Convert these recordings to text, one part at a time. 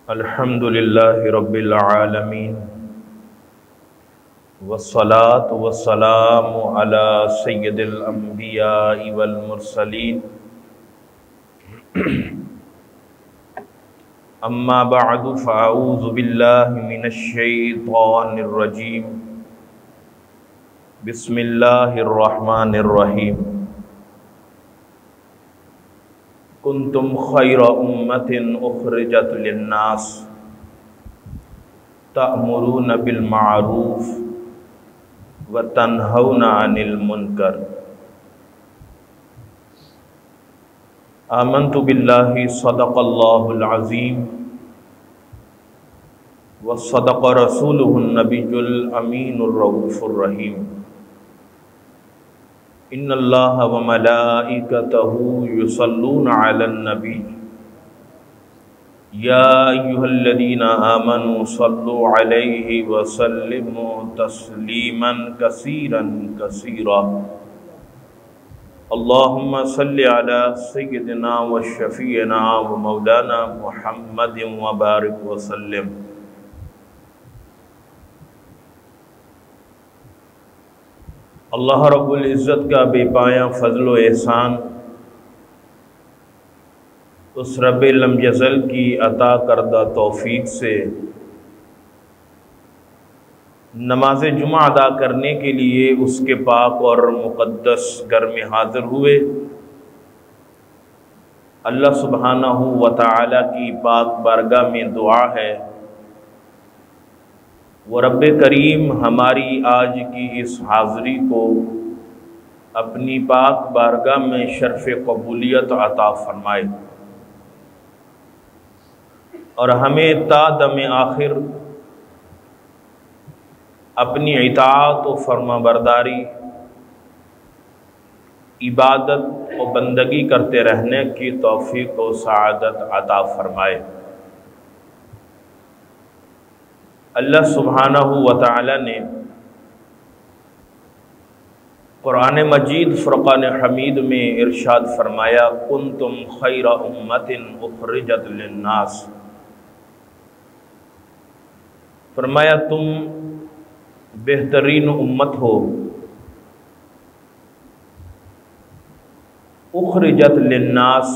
अल्हम्दुलिल्लाहि रब्बिल आलमीन वस्सलातु वस्सलामु अला सय्यिदिल अंबियाइ वल मुरसलीन अम्मा बअदु फ़अऊज़ु बिल्लाहि मिनश शैतानिर रजीम बिस्मिल्लाहिर रहमानिर रहीम कुंतुम खैरा उम्मतिन उखरिजत लिन्नास तअमुरूना बिल मारूफ व तन्हौना अनिल मुनकर। आमन्तु बिल्लाहि सदक़ल्लाहुल अज़ीम व सदक़ रसूलुहुन नबियुल अमीनुर रऊफ़ुर रहीम। इन्नल्लाह व मलाइकतहु युसल्लूना अलन नबी या अय्युहल्लज़ीना आमनू सल्लु अलैहि व सल्लिमू तस्लीमन कसीरन कसीरा। अल्लाहुम्मा सल्लि अला सय्यिदिना व शफ़ीना व मौलाना मुहम्मदिन व बारिक व सल्लिम। अल्लाह रब्बुल इज़्ज़त का बेपाया फ़ज़्ल व एहसान उस रब्बे लम यज़ल की अता करदा तौफ़ीक़ से नमाज जुमा अदा करने के लिए उसके पाक और मुक़द्दस घर में हाज़िर हुए। अल्लाह सुब्हानहू व तआला की पाक बारगाह में दुआ है वो रब्बे करीम हमारी आज की इस हाज़िरी को अपनी पाक बारगाह में शर्फ़ क़बूलियत अता फ़रमाए और हमें ता दम आखिर अपनी इताअत व फर्माबरदारी इबादत व बंदगी करते रहने की तौफ़ीक़ व सआदत अता फ़रमाए। अल्लाह सुब्हानहू व तआला ने कुरान मजीद फ़ुरक़ान हमीद में इरशाद फ़रमाया कुंतुम खैरा उम्मतिन उखरिजत लिन्नास। फरमाया तुम बेहतरीन उम्मत हो, उखरिजत लिन्नास,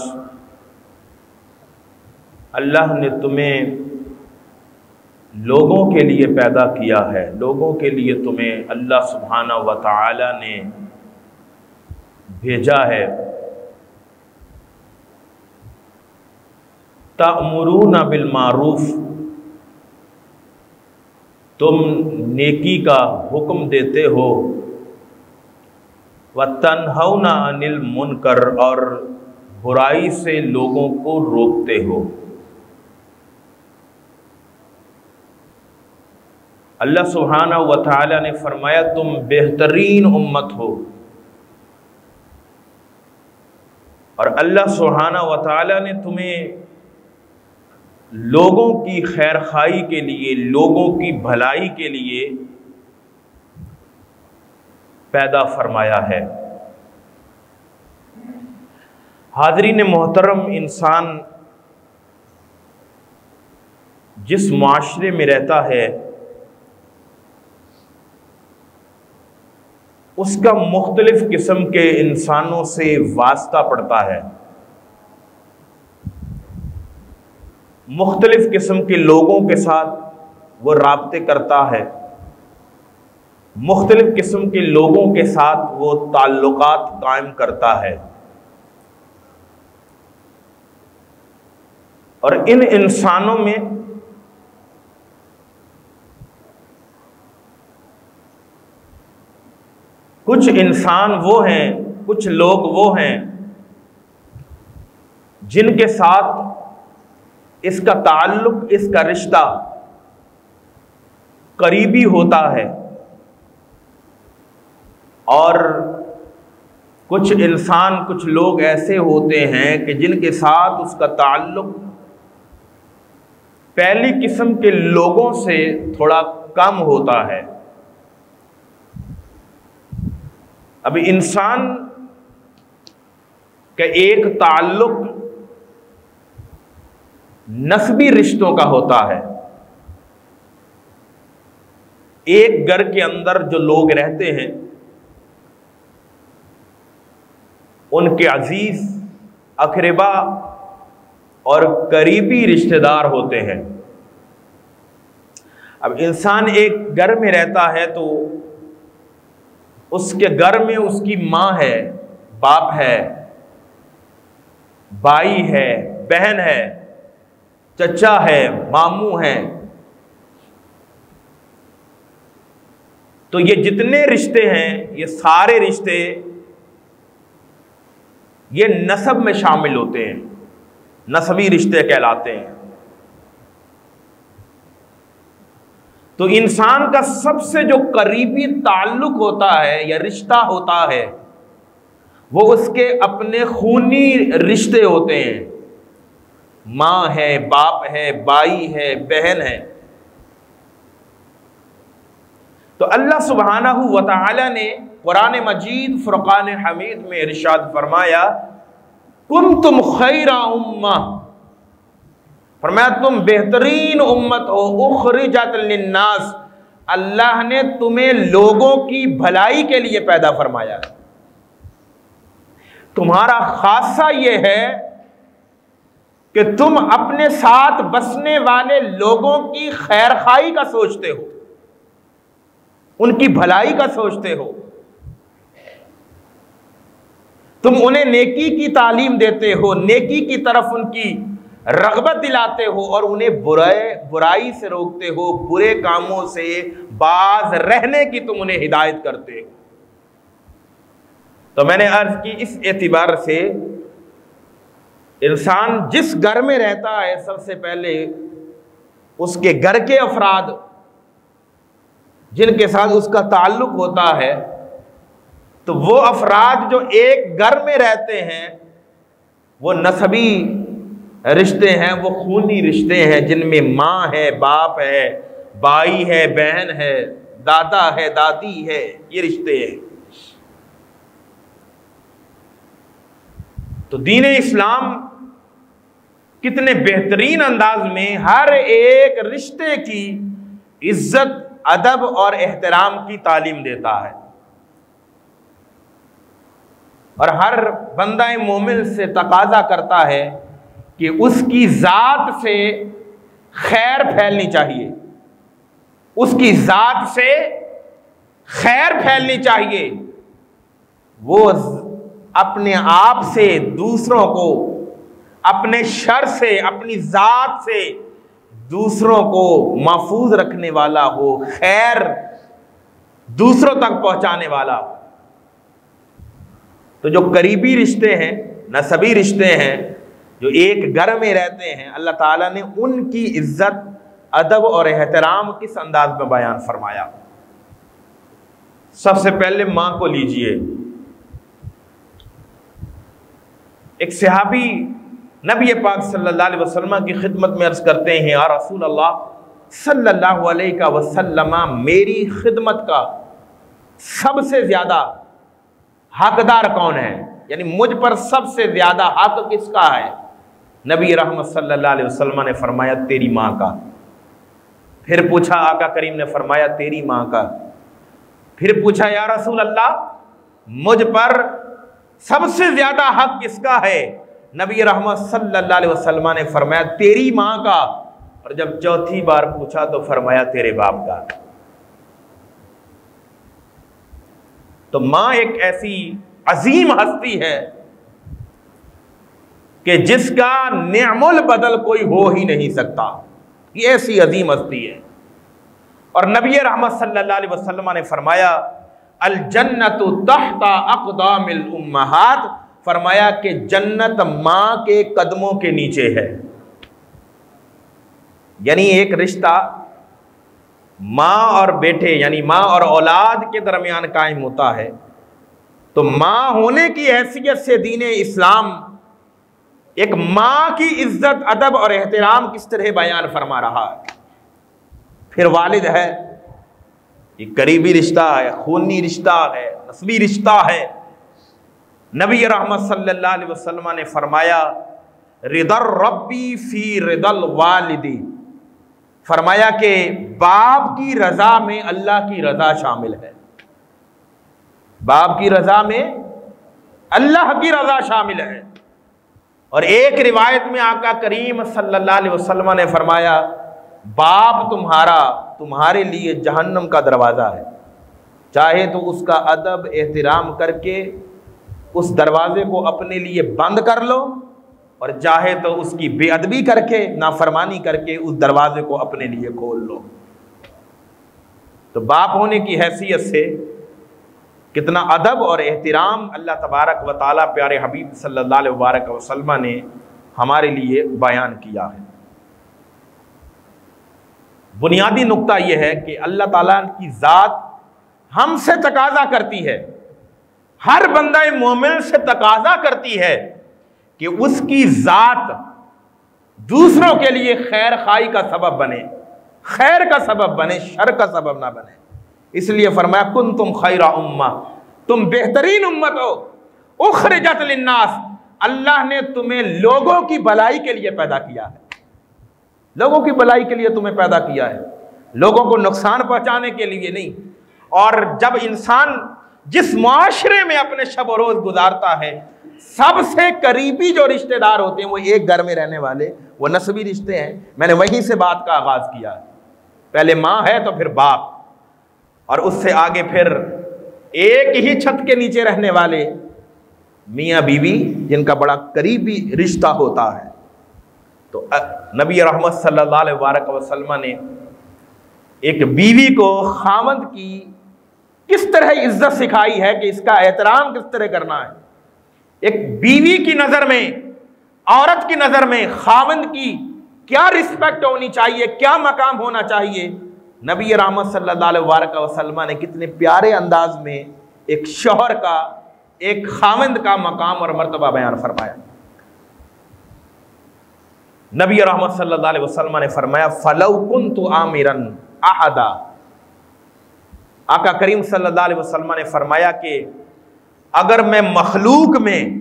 अल्लाह ने तुम्हें लोगों के लिए पैदा किया है, लोगों के लिए तुम्हें अल्लाह सुब्हानहू व तआला ने भेजा है। तअमुरूना बिल मारूफ, तुम नेकी का हुक्म देते हो, व तन्हौना अनिल मुनकर, और बुराई से लोगों को रोकते हो। अल्लाह सुब्हानहू व तआला ने फरमाया तुम बेहतरीन उम्मत हो, और अल्लाह सुब्हानहू व तआला ने तुम्हें लोगों की खैर खाई के लिए, लोगों की भलाई के लिए पैदा फरमाया है। हाज़रीन मोहतरम, इंसान जिस मुआशरे में रहता है उसका मुख्तलिफ किस्म के इंसानों से वास्ता पड़ता है, मुख्तलिफ किस्म के लोगों के साथ वो राब्ते करता है, मुख्तलिफ किस्म के लोगों के साथ वो ताल्लुकात कायम करता है। और इन इंसानों में कुछ इंसान वो हैं, कुछ लोग वो हैं जिनके साथ इसका ताल्लुक, इसका रिश्ता करीबी होता है, और कुछ इंसान, कुछ लोग ऐसे होते हैं कि जिनके साथ उसका ताल्लुक पहली किस्म के लोगों से थोड़ा कम होता है। अब इंसान का एक ताल्लुक नस्बी रिश्तों का होता है। एक घर के अंदर जो लोग रहते हैं उनके अजीज, अकरबा और करीबी रिश्तेदार होते हैं। अब इंसान एक घर में रहता है तो उसके घर में उसकी माँ है, बाप है, भाई है, बहन है, चचा है, मामू है। तो ये जितने रिश्ते हैं, ये सारे रिश्ते ये नसब में शामिल होते हैं, नसबी रिश्ते कहलाते हैं। तो इंसान का सबसे जो करीबी ताल्लुक होता है या रिश्ता होता है वो उसके अपने खूनी रिश्ते होते हैं। माँ है, बाप है, भाई है, बहन है। तो अल्लाह सुब्हानहू व तआला ने कुरान मजीद फुरकान हमीद में इरशाद फरमाया, कुंतुम खैरा उम्मा, फरमाया तुम बेहतरीन उम्मत हो, उखरिजत लिन्नास, अल्लाह ने तुम्हें लोगों की भलाई के लिए पैदा फरमाया। तुम्हारा खासा यह है कि तुम अपने साथ बसने वाले लोगों की खैरखाई का सोचते हो, उनकी भलाई का सोचते हो। तुम उन्हें नेकी की तालीम देते हो, नेकी की तरफ उनकी रग़बत दिलाते हो और उन्हें बुराई से रोकते हो, बुरे कामों से बाज रहने की तुम उन्हें हिदायत करते हो। तो मैंने अर्ज की, इस एतबार से इंसान जिस घर में रहता है सबसे पहले उसके घर के अफराद जिनके साथ उसका ताल्लुक होता है, तो वो अफराद जो एक घर में रहते हैं वो नसबी रिश्ते हैं, वो खूनी रिश्ते हैं जिनमें माँ है, बाप है, भाई है, बहन है, दादा है, दादी है, ये रिश्ते हैं। तो दीन इस्लाम कितने बेहतरीन अंदाज में हर एक रिश्ते की इज्जत, अदब और एहतराम की तालीम देता है और हर बंदा मोमिन से तकाजा करता है कि उसकी जात से खैर फैलनी चाहिए, उसकी जात से खैर फैलनी चाहिए। वो अपने आप से दूसरों को, अपने शर से, अपनी जात से दूसरों को महफूज रखने वाला हो, खैर दूसरों तक पहुंचाने वाला हो। तो जो करीबी रिश्ते हैं, नसबी रिश्ते हैं, जो एक घर में रहते हैं, अल्लाह ताला ने उनकी इज्जत, अदब और एहतराम किस अंदाज में बयान फरमाया। सबसे पहले मां को लीजिए। एक सहाबी नबी पाक सल्लल्लाहु अलैहि वसल्लम की खिदमत में अर्ज करते हैं, या रसूल अल्लाह सल्लल्लाहु अलैहि वसल्लम, मेरी खिदमत का सबसे ज्यादा हकदार कौन है, यानी मुझ पर सबसे ज्यादा हक किसका है। नबी रहमत सल्लल्लाहु अलैहि वसल्लम ने फरमाया, तेरी माँ का। फिर पूछा, आका करीम ने फरमाया, तेरी माँ का। फिर पूछा, या रसूल अल्लाह मुझ पर सबसे ज्यादा हक किसका है। नबी रहमत सल्लल्लाहु अलैहि वसल्लम ने फरमाया, तेरी माँ का। और जब चौथी बार पूछा तो फरमाया, तेरे बाप का। तो माँ एक ऐसी अजीम हस्ती है कि जिसका निअमुल बदल कोई हो ही नहीं सकता। ये ऐसी अजीम हस्ती है। और नबी रहमत सल्लल्लाहु अलैहि वसल्लम ने फरमाया, अल जन्नतु तहता अक़दामिल उम्महात, फरमाया कि जन्नत माँ के कदमों के नीचे है। यानी एक रिश्ता माँ और बेटे यानी माँ और औलाद के दरमियान कायम होता है, तो माँ होने की हैसियत से दीन इस्लाम एक माँ की इज्जत, अदब और एहतराम किस तरह बयान फरमा रहा है। फिर वालिद है, ये करीबी रिश्ता है, खूनी रिश्ता है, नस्बी रिश्ता है। नबी रहमत सल्लल्लाहु अलैहि वसल्लम ने फरमाया, रिदर रब्बी फी रिदल वालिदी, फरमाया कि बाप की रजा में अल्लाह की रजा शामिल है, बाप की रजा में अल्लाह की रजा शामिल है। और एक रिवायत में आका करीम सल्लल्लाहु अलैहि वसल्लम ने फरमाया, बाप तुम्हारे लिए जहन्नम का दरवाज़ा है, चाहे तो उसका अदब एहतराम करके उस दरवाजे को अपने लिए बंद कर लो, और चाहे तो उसकी बेअदबी करके, नाफरमानी करके उस दरवाजे को अपने लिए खोल लो। तो बाप होने की हैसियत से कितना अदब और एहतराम अल्लाह तबारक व तआला प्यारे हबीब सल्लल्लाहु अलैहि वसल्लम ने हमारे लिए बयान किया है। बुनियादी नुक्ता यह है कि अल्लाह ताला की ज़ात हमसे तकाजा करती है, हर बंदा मोमिन से तकाजा करती है कि उसकी ज़ात दूसरों के लिए खैर खाई का सबब बने, खैर का सबब बने, शर का सबब ना बने। इसलिए फरमाया कुंतुम खैरा उम्मा, तुम बेहतरीन उम्मत हो, उखरिजत लिन्नास, अल्लाह ने तुम्हें लोगों की भलाई के लिए पैदा किया है, लोगों की भलाई के लिए तुम्हें पैदा किया है, लोगों को नुकसान पहुंचाने के लिए नहीं। और जब इंसान जिस मुआशरे में अपने शब और रोज गुजारता है, सबसे करीबी जो रिश्तेदार होते हैं वो एक घर में रहने वाले, वो नस्बी रिश्ते हैं। मैंने वहीं से बात का आगाज किया, पहले माँ है तो फिर बाप, और उससे आगे फिर एक ही छत के नीचे रहने वाले मियाँ बीवी, जिनका बड़ा करीबी रिश्ता होता है। तो नबी रहमत सल्लल्लाहु अलैहि वसल्लम ने एक बीवी को खामद की किस तरह इज्जत सिखाई है कि इसका एहतराम किस तरह करना है। एक बीवी की नजर में, औरत की नजर में खामद की क्या रिस्पेक्ट होनी चाहिए, क्या मकाम होना चाहिए, नबी रहमत सल्लल्लाहु अलैहि वसल्लम ने कितने प्यारे अंदाज में एक शौहर का, एक खामद का मकाम और मर्तबा बयान फरमाया। नबी रहमत सल्लल्लाहु अलैहि वसल्लम ने फरमाया, फलौ कुन्तु आमिरन अहदा, आका करीम सल्लल्लाहु अलैहि वसल्लम ने फरमाया कि अगर मैं मखलूक में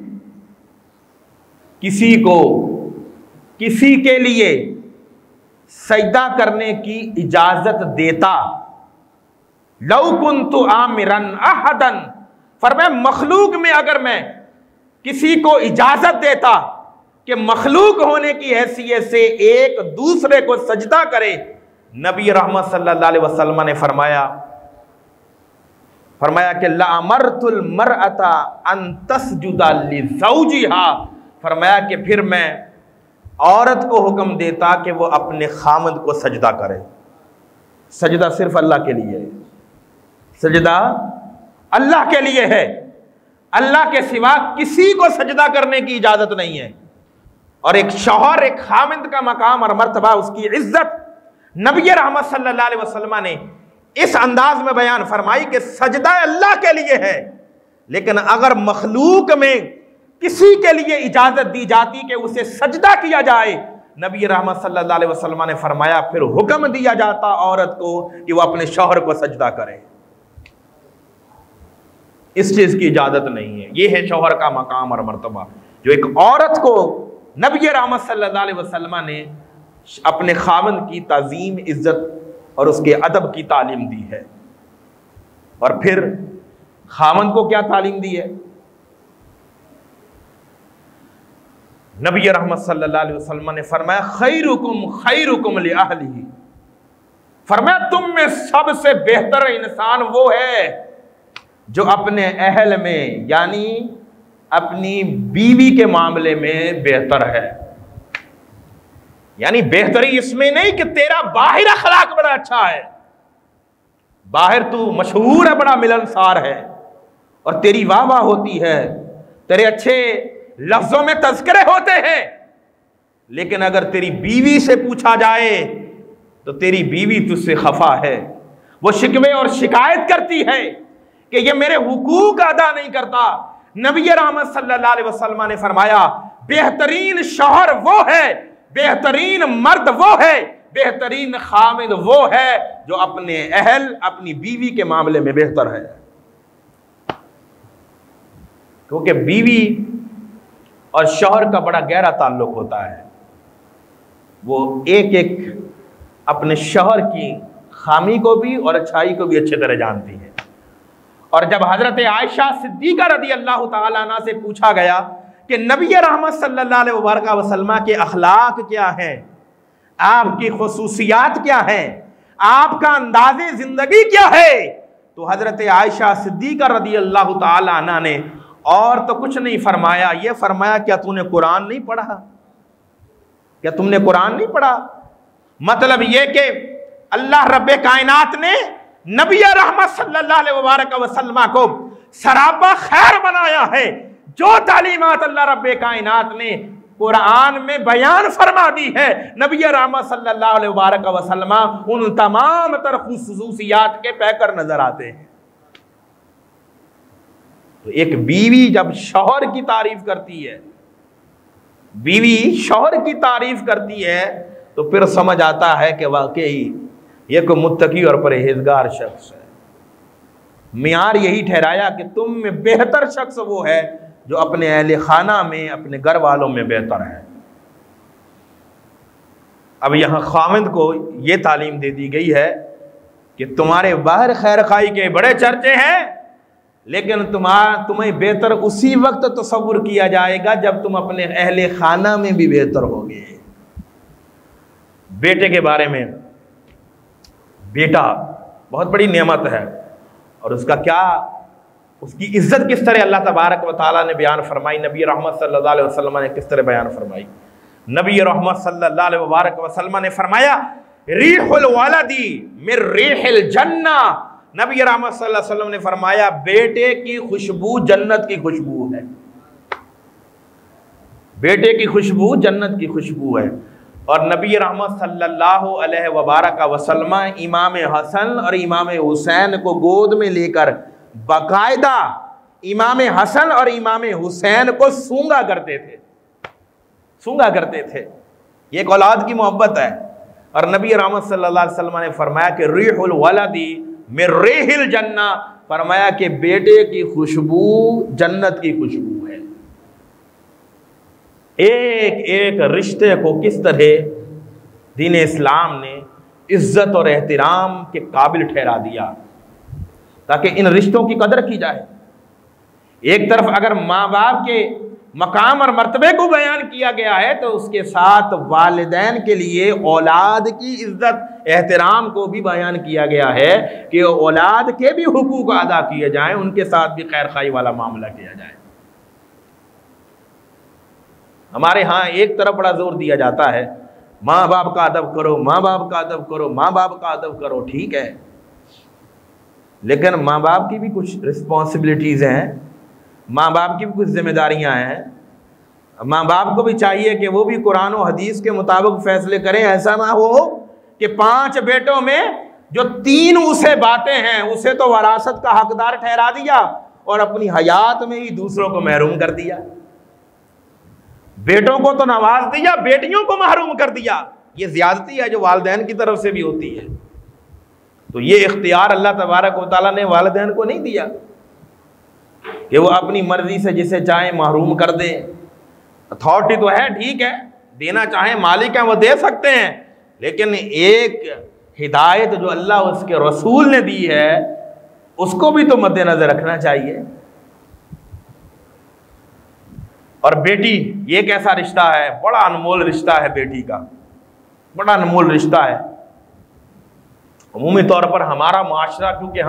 किसी के लिए सजदा करने की इजाजत देता, लौ कुन्तु आमिरन अहदन, फरमाया मखलूक में अगर मैं किसी को इजाजत देता कि मखलूक होने की हैसियत से एक दूसरे को सजदा करे, नबी रहमत सल्लल्लाहु अलैहि वसल्लम ने फरमाया कि लामरतुल मरअता अन तस्जुदा लिज़ौजिहा, फरमाया कि फिर मैं औरत को हुक्म देता कि वो अपने खामद को सजदा करे। सजदा सिर्फ अल्लाह के लिए है, सजदा अल्लाह के लिए है, अल्लाह के सिवा किसी को सजदा करने की इजाजत नहीं है। और एक शौहर, एक खामिद का मकाम और मर्तबा, उसकी इज्जत नबी रहमत सल्लल्लाहु अलैहि वसल्लम ने इस अंदाज में बयान फरमाई कि सजदा अल्लाह के लिए है, लेकिन अगर मखलूक में किसी के लिए इजाजत दी जाती कि उसे सजदा किया जाए, नबी रहमत सल्लल्लाहु अलैहि वसल्लम ने फरमाया फिर हुक्म दिया जाता औरत को कि वह अपने शौहर को सजदा करे। इस चीज की इजाजत नहीं है। यह है शौहर का मकाम और मर्तबा, जो एक औरत को नबी रहमत सल्लल्लाहु अलैहि वसल्लम ने अपने खामन की ताजीम, इज्जत और उसके अदब की तालीम दी है। और फिर खामन को क्या तालीम दी है? नबी रहमत सल्लल्लाहु अलैहि वसल्लम ने फरमाया खैरुकुम लिअहलिही, फरमाया तुम में सबसे बेहतर इंसान वो है जो अपने अहल में, यानी अपनी बीवी के मामले में बेहतर है। यानी बेहतरी इसमें नहीं कि तेरा बाहिर अखलाक बड़ा अच्छा है, बाहर तू मशहूर है, बड़ा मिलनसार है और तेरी वाह वाह होती है, तेरे अच्छे लफ्जों में तज़किरे होते हैं, लेकिन अगर तेरी बीवी से पूछा जाए तो तेरी बीवी तुझसे खफा है, वो शिकवे और शिकायत करती है कि ये मेरे हुकूक अदा नहीं करता। नबी रहमत सल्लल्लाहु अलैहि वसल्लम ने फरमाया बेहतरीन शौहर वो है, बेहतरीन मर्द वो है, बेहतरीन खामिद वो है जो अपने अहल, अपनी बीवी के मामले में बेहतर है। क्योंकि बीवी और शौहर का बड़ा गहरा ताल्लुक होता है। वो एक एक अपने शौहर की खामी को भी और अच्छाई को भी अच्छी तरह जानती है। और जब हजरत आयशा सिद्दीका रदी अल्लाह तआला अन्हा से पूछा गया कि नबी रहमत सल्लल्लाहु अलैहि वसल्लम के अखलाक क्या हैं, आपकी खुसूसियात क्या हैं, आपका अंदाज़े ज़िंदगी क्या है, तो हजरत आयशा सिद्दीका रदी अल्लाह तआला अन्हा ने और तो कुछ नहीं फरमाया, ये फरमाया क्या तूने कुरान नहीं पढ़ा, क्या तुमने कुरान नहीं पढ़ा। मतलब ये कि अल्लाह रब्बे कायनात ने नबी रहमत सल्लल्लाहु अलैहि वसल्लम को सरापा खैर बनाया है। जो तालीमात अल्लाह रब्बे कायनात ने कुरान में बयान फरमा दी है, नबी रहमत सल्लल्लाहु अलैहि वसल्लम उन तमाम तर खुसूसियात के पैकर नजर आते हैं। तो एक बीवी जब शौहर की तारीफ करती है, बीवी शौहर की तारीफ करती है, तो फिर समझ आता है कि वाकई ये कोई मुत्तकी और परहेजगार शख्स है। मियार यही ठहराया कि तुम में बेहतर शख्स वो है जो अपने अहले खाना में, अपने घर वालों में बेहतर है। अब यहाँ खाविंद को ये तालीम दे दी गई है कि तुम्हारे बाहर खैर खाई के बड़े चर्चे हैं, लेकिन तुम्हें बेहतर उसी वक्त तसव्वुर किया जाएगा जब तुम अपने अहले खाना में भी बेहतर होगे। बेटे के बारे में, बेटा बहुत बड़ी नेमत है और उसका क्या, उसकी इज्जत किस तरह अल्लाह तबारक व तआला ने बयान फरमाई, नबी रहमत सल्लल्लाहु अलैहि वसल्लम ने किस तरह बयान फरमाई। नबी रहमत सल्लल्लाहु अलैहि वसल्लम ने फरमाया रीहुल वलदी मिर रीहिल जन्ना। नबी रहमत सल्लल्लाहु अलैहि वसल्लम ने फरमाया बेटे की खुशबू जन्नत की खुशबू है, बेटे की खुशबू जन्नत की खुशबू है। और नबी रहमत सल्लल्लाहु अलैहि वसल्लम इमाम हसन और इमाम हुसैन को गोद में लेकर बाकायदा इमाम हसन और इमाम हुसैन को सूंघा करते थे, सूंघा करते थे। ये एक औलाद की मोहब्बत है। और नबी रहमत सल्लल्लाहु अलैहि वसल्लम ने फरमाया कि रीहुल वलदी मिर रीहिल जन्ना, फरमाया कि बेटे की खुशबू जन्नत की खुशबू है। एक एक रिश्ते को किस तरह दीन इस्लाम ने इज्जत और एहतराम के काबिल ठहरा दिया ताकि इन रिश्तों की कदर की जाए। एक तरफ अगर माँ बाप के मकाम और मर्तबे को बयान किया गया है, तो उसके साथ वालिदैन के लिए औलाद की इज्जत एहतराम को भी बयान किया गया है कि औलाद के भी हुकूक अदा किए जाएं, उनके साथ भी खैर खाई वाला मामला किया जाए। हमारे यहाँ एक तरफ बड़ा जोर दिया जाता है माँ बाप का अदब करो, माँ बाप का अदब करो, माँ बाप का अदब करो। ठीक है, लेकिन माँ बाप की भी कुछ रिस्पॉन्सिबिलिटीज़ हैं, माँ बाप की भी कुछ जिम्मेदारियाँ हैं। माँ बाप को भी चाहिए कि वो भी कुरान और हदीस के मुताबिक फैसले करें। ऐसा ना हो कि 5 बेटों में जो 3 उसे बातें हैं उसे तो वरासत का हकदार ठहरा दिया और अपनी हयात में ही दूसरों को महरूम कर दिया। बेटों को तो नवाज दिया, बेटियों को महरूम कर दिया। ये ज्यादती है जो वालिदैन की तरफ से भी होती है। तो ये इख्तियार अल्लाह तबारक व तआला ने वालिदैन को नहीं दिया कि वो अपनी मर्जी से जिसे चाहे महरूम कर दे। अथॉरिटी तो है, ठीक है, देना चाहे मालिक हैं वो दे सकते हैं, लेकिन एक हिदायत जो अल्लाह उसके रसूल ने दी है उसको भी तो मद्देनजर रखना चाहिए। और बेटी ये एक ऐसा रिश्ता है, बड़ा अनमोल रिश्ता है, बेटी का बड़ा अनमोल रिश्ता है। अमूमी तौर पर हमारा माशरा, क्योंकि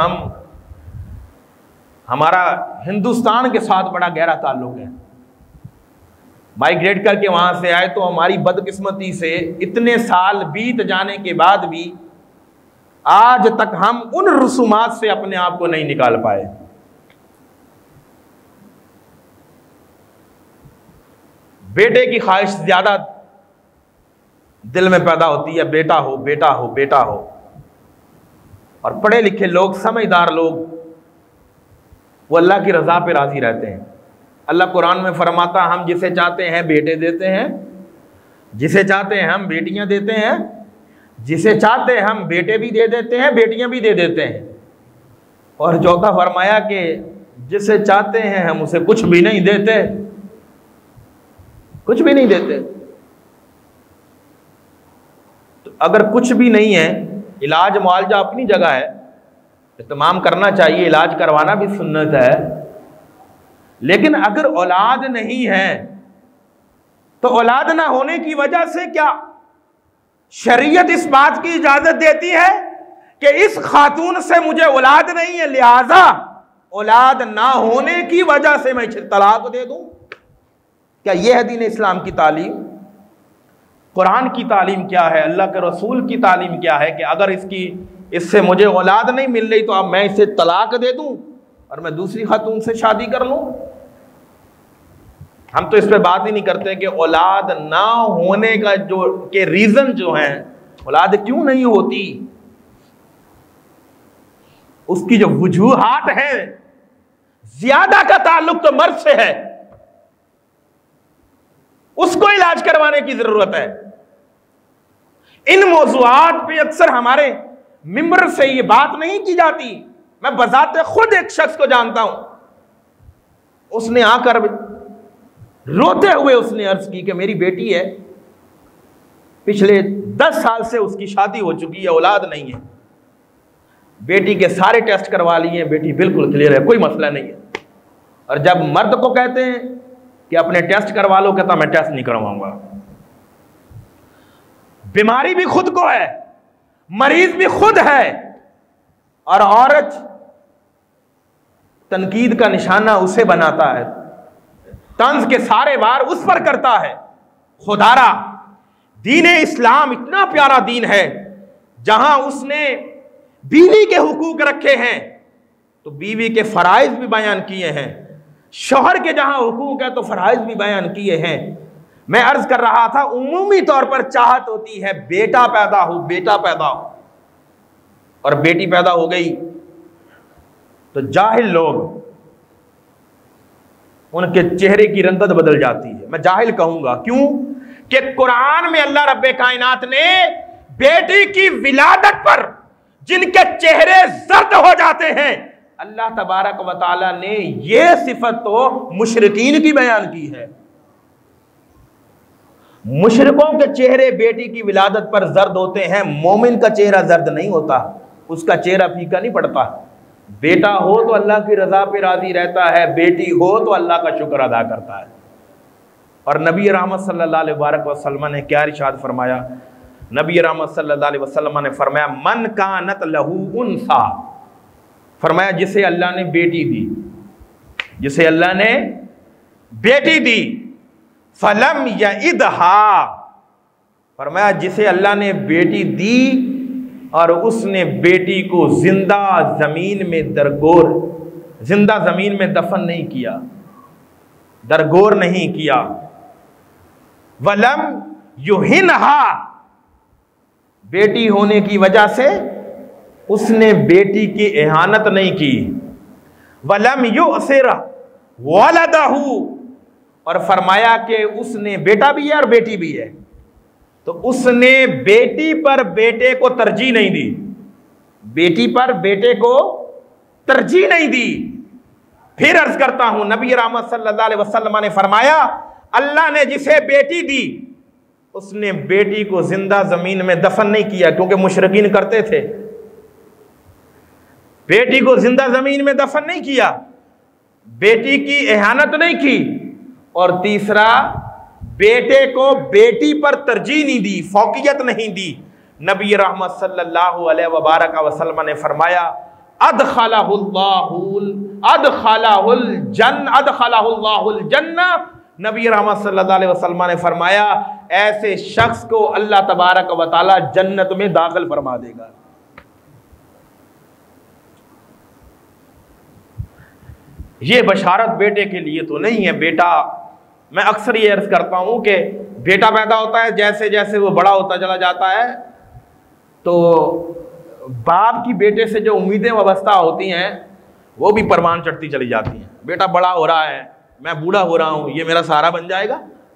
हमारा हिंदुस्तान के साथ बड़ा गहरा ताल्लुक है, माइग्रेट करके वहाँ से आए, तो हमारी बदकिस्मती से इतने साल बीत जाने के बाद भी आज तक हम उन रसूमात से अपने आप को नहीं निकाल पाए। बेटे की ख्वाहिश ज्यादा दिल में पैदा होती है, बेटा हो बेटा हो बेटा हो। और पढ़े लिखे लोग, समझदार लोग, वो अल्लाह की रज़ा पे राज़ी रहते हैं। अल्लाह कुरान में फरमाता हम जिसे चाहते हैं बेटे देते हैं, जिसे चाहते हैं हम बेटियां देते हैं, जिसे चाहते हैं हम बेटे भी दे देते हैं, बेटियां भी दे देते हैं। और चौथा फरमाया कि जिसे चाहते हैं हम उसे कुछ भी नहीं देते। कुछ भी नहीं देते। तो अगर कुछ भी नहीं है, इलाज मुआवजा अपनी जगह है, इत्माम करना चाहिए, इलाज करवाना भी सुन्नत है, लेकिन अगर औलाद नहीं है तो औलाद ना होने की वजह से क्या शरीयत इस बात की इजाजत देती है कि इस खातून से मुझे औलाद नहीं है, लिहाजा औलाद ना होने की वजह से मैं तलाक दे दूं? क्या यह है दीन इस्लाम की तालीम? कुरान की तालीम क्या है, अल्लाह के रसूल की तालीम क्या है कि अगर इससे मुझे औलाद नहीं मिल रही तो अब मैं इसे तलाक दे दूं और मैं दूसरी खातून से शादी कर लूं? हम तो इस पे बात ही नहीं करते कि औलाद ना होने का के रीजन जो हैं, औलाद क्यों नहीं होती, उसकी जो वजूहात है, ज्यादा का ताल्लुक तो मर्द से है, उसको इलाज करवाने की जरूरत है। इन मौज़ूआत पे अक्सर हमारे मिंबर से ये बात नहीं की जाती। मैं बजाते खुद एक शख्स को जानता हूं, उसने आकर रोते हुए उसने अर्ज की कि मेरी बेटी है, पिछले 10 साल से उसकी शादी हो चुकी है, औलाद नहीं है, बेटी के सारे टेस्ट करवा लिए, बेटी बिल्कुल क्लियर है, कोई मसला नहीं है। और जब मर्द को कहते हैं कि अपने टेस्ट करवा लो, कहता मैं टेस्ट नहीं करवाऊंगा। बीमारी भी खुद को है, मरीज भी खुद है, और औरत तनकीद का निशाना उसे बनाता है, तंज के सारे वार उस पर करता है। खुदारा दीन इस्लाम इतना प्यारा दीन है, जहां उसने बीवी के हुकूक रखे हैं तो बीवी के फराइज भी बयान किए हैं, शौहर के जहां हुकूक है तो फराइज भी बयान किए हैं। मैं अर्ज कर रहा था, उमूमी तौर पर चाहत होती है बेटा पैदा हो, बेटा पैदा हो, और बेटी पैदा हो गई तो जाहिल लोग, उनके चेहरे की रंगत बदल जाती है। मैं जाहिल कहूंगा क्यों कि कुरान में अल्लाह रब्बे कायनात ने बेटी की विलादत पर जिनके चेहरे जर्द हो जाते हैं, अल्लाह तबारक व तआला ने यह सिफत तो मुशरिकीन की बयान की है। मुशरिकों के चेहरे बेटी की विलादत पर जर्द होते हैं, मोमिन का चेहरा जर्द नहीं होता, उसका चेहरा फीका नहीं पड़ता। बेटा हो तो अल्लाह की रजा पे राजी रहता है, बेटी हो तो अल्लाह का शुक्र अदा करता है। और नबी रहमत सल्लल्लाहु अलैहि वसल्लम ने क्या इरशाद फरमाया? नबी रहमत सल्लल्लाहु अलैहि वसल्लम ने फरमाया, मन कानत लहू उनसा, फरमाया जिसे अल्लाह ने बेटी दी, जिसे अल्लाह ने बेटी दी, फलम यइदहा, फरमाया जिसे अल्लाह ने बेटी दी और उसने बेटी को जिंदा जमीन में जिंदा जमीन में दफन नहीं किया, दरगोर नहीं किया, वलम युहिनहा, बेटी होने की वजह से उसने बेटी की इहानत नहीं की, वलम युसिर वलदहू, और फरमाया कि उसने बेटा भी है और बेटी भी है, तो उसने बेटी पर बेटे को तरजीह नहीं दी, बेटी पर बेटे को तरजीह नहीं दी। फिर अर्ज करता हूं, नबी रहमत सल्लल्लाहु अलैहि वसल्लम ने फरमाया, अल्लाह ने जिसे बेटी दी उसने बेटी को जिंदा जमीन में दफन नहीं किया, क्योंकि मुशरिकीन करते थे, बेटी को जिंदा जमीन में दफन नहीं किया, बेटी की इहानत नहीं की, और तीसरा बेटे को बेटी पर तरजीह नहीं दी, फौकियत नहीं दी। नबी रहमत सल्लल्लाहु अलैहि वसल्लम ने फरमाया, अदखलहुल्लाहुल जन्नह, नबी रहमत सल्लल्लाहु अलैहि वसल्लम ने फरमाया ऐसे शख्स को अल्लाह तबारक व तआला जन्नत में दाखिल फरमा देगा। ये बशारत बेटे के लिए तो नहीं है। बेटा, मैं अक्सर ये अर्ज करता हूं कि बेटा पैदा होता है, जैसे जैसे वो बड़ा होता चला जाता है तो बाप की बेटे से जो उम्मीदें वाबस्ता होती हैं वो भी परवान चढ़ती चली जाती हैं। बेटा बड़ा हो रहा है, मैं बूढ़ा हो रहा हूं, ये मेरा सहारा बन जाएगा,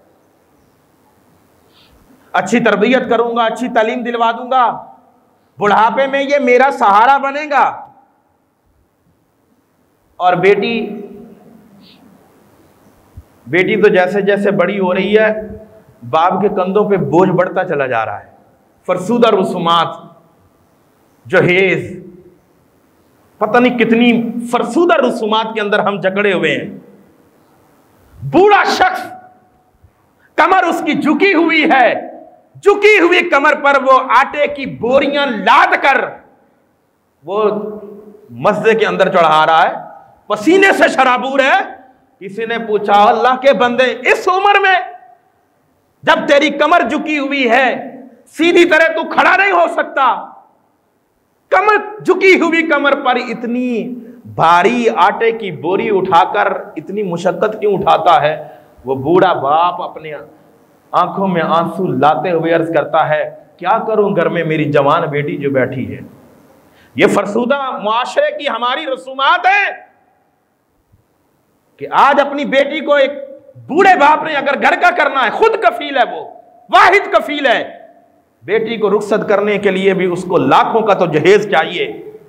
अच्छी तरबियत करूंगा, अच्छी तालीम दिलवा दूंगा, बुढ़ापे में ये मेरा सहारा बनेगा। और बेटी बेटी तो जैसे जैसे बड़ी हो रही है बाप के कंधों पे बोझ बढ़ता चला जा रहा है। फरसूदा रसूमात, जहेज, पता नहीं कितनी फरसूदा रसूमात के अंदर हम जकड़े हुए हैं। बूढ़ा शख्स, कमर उसकी झुकी हुई है, झुकी हुई कमर पर वो आटे की बोरियां लाद कर वो मस्जिद के अंदर चढ़ा रहा है, पसीने से शराबूर है। किसी ने पूछा, अल्लाह के बंदे, इस उम्र में जब तेरी कमर झुकी हुई है, सीधी तरह तू खड़ा नहीं हो सकता, कमर झुकी हुई कमर पर इतनी भारी आटे की बोरी उठाकर इतनी मुशक्कत क्यों उठाता है? वो बूढ़ा बाप अपने आंखों में आंसू लाते हुए अर्ज करता है, क्या करूं घर में मेरी जवान बेटी जो बैठी है। ये फरसूदा मुआशरे की हमारी रसूमात है कि आज अपनी बेटी को एक बूढ़े बाप ने अगर घर का करना है, खुद कफील है, वो वाहिद कफील है, बेटी को रुखसत करने के लिए भी उसको लाखों का तो जहेज चाहिए।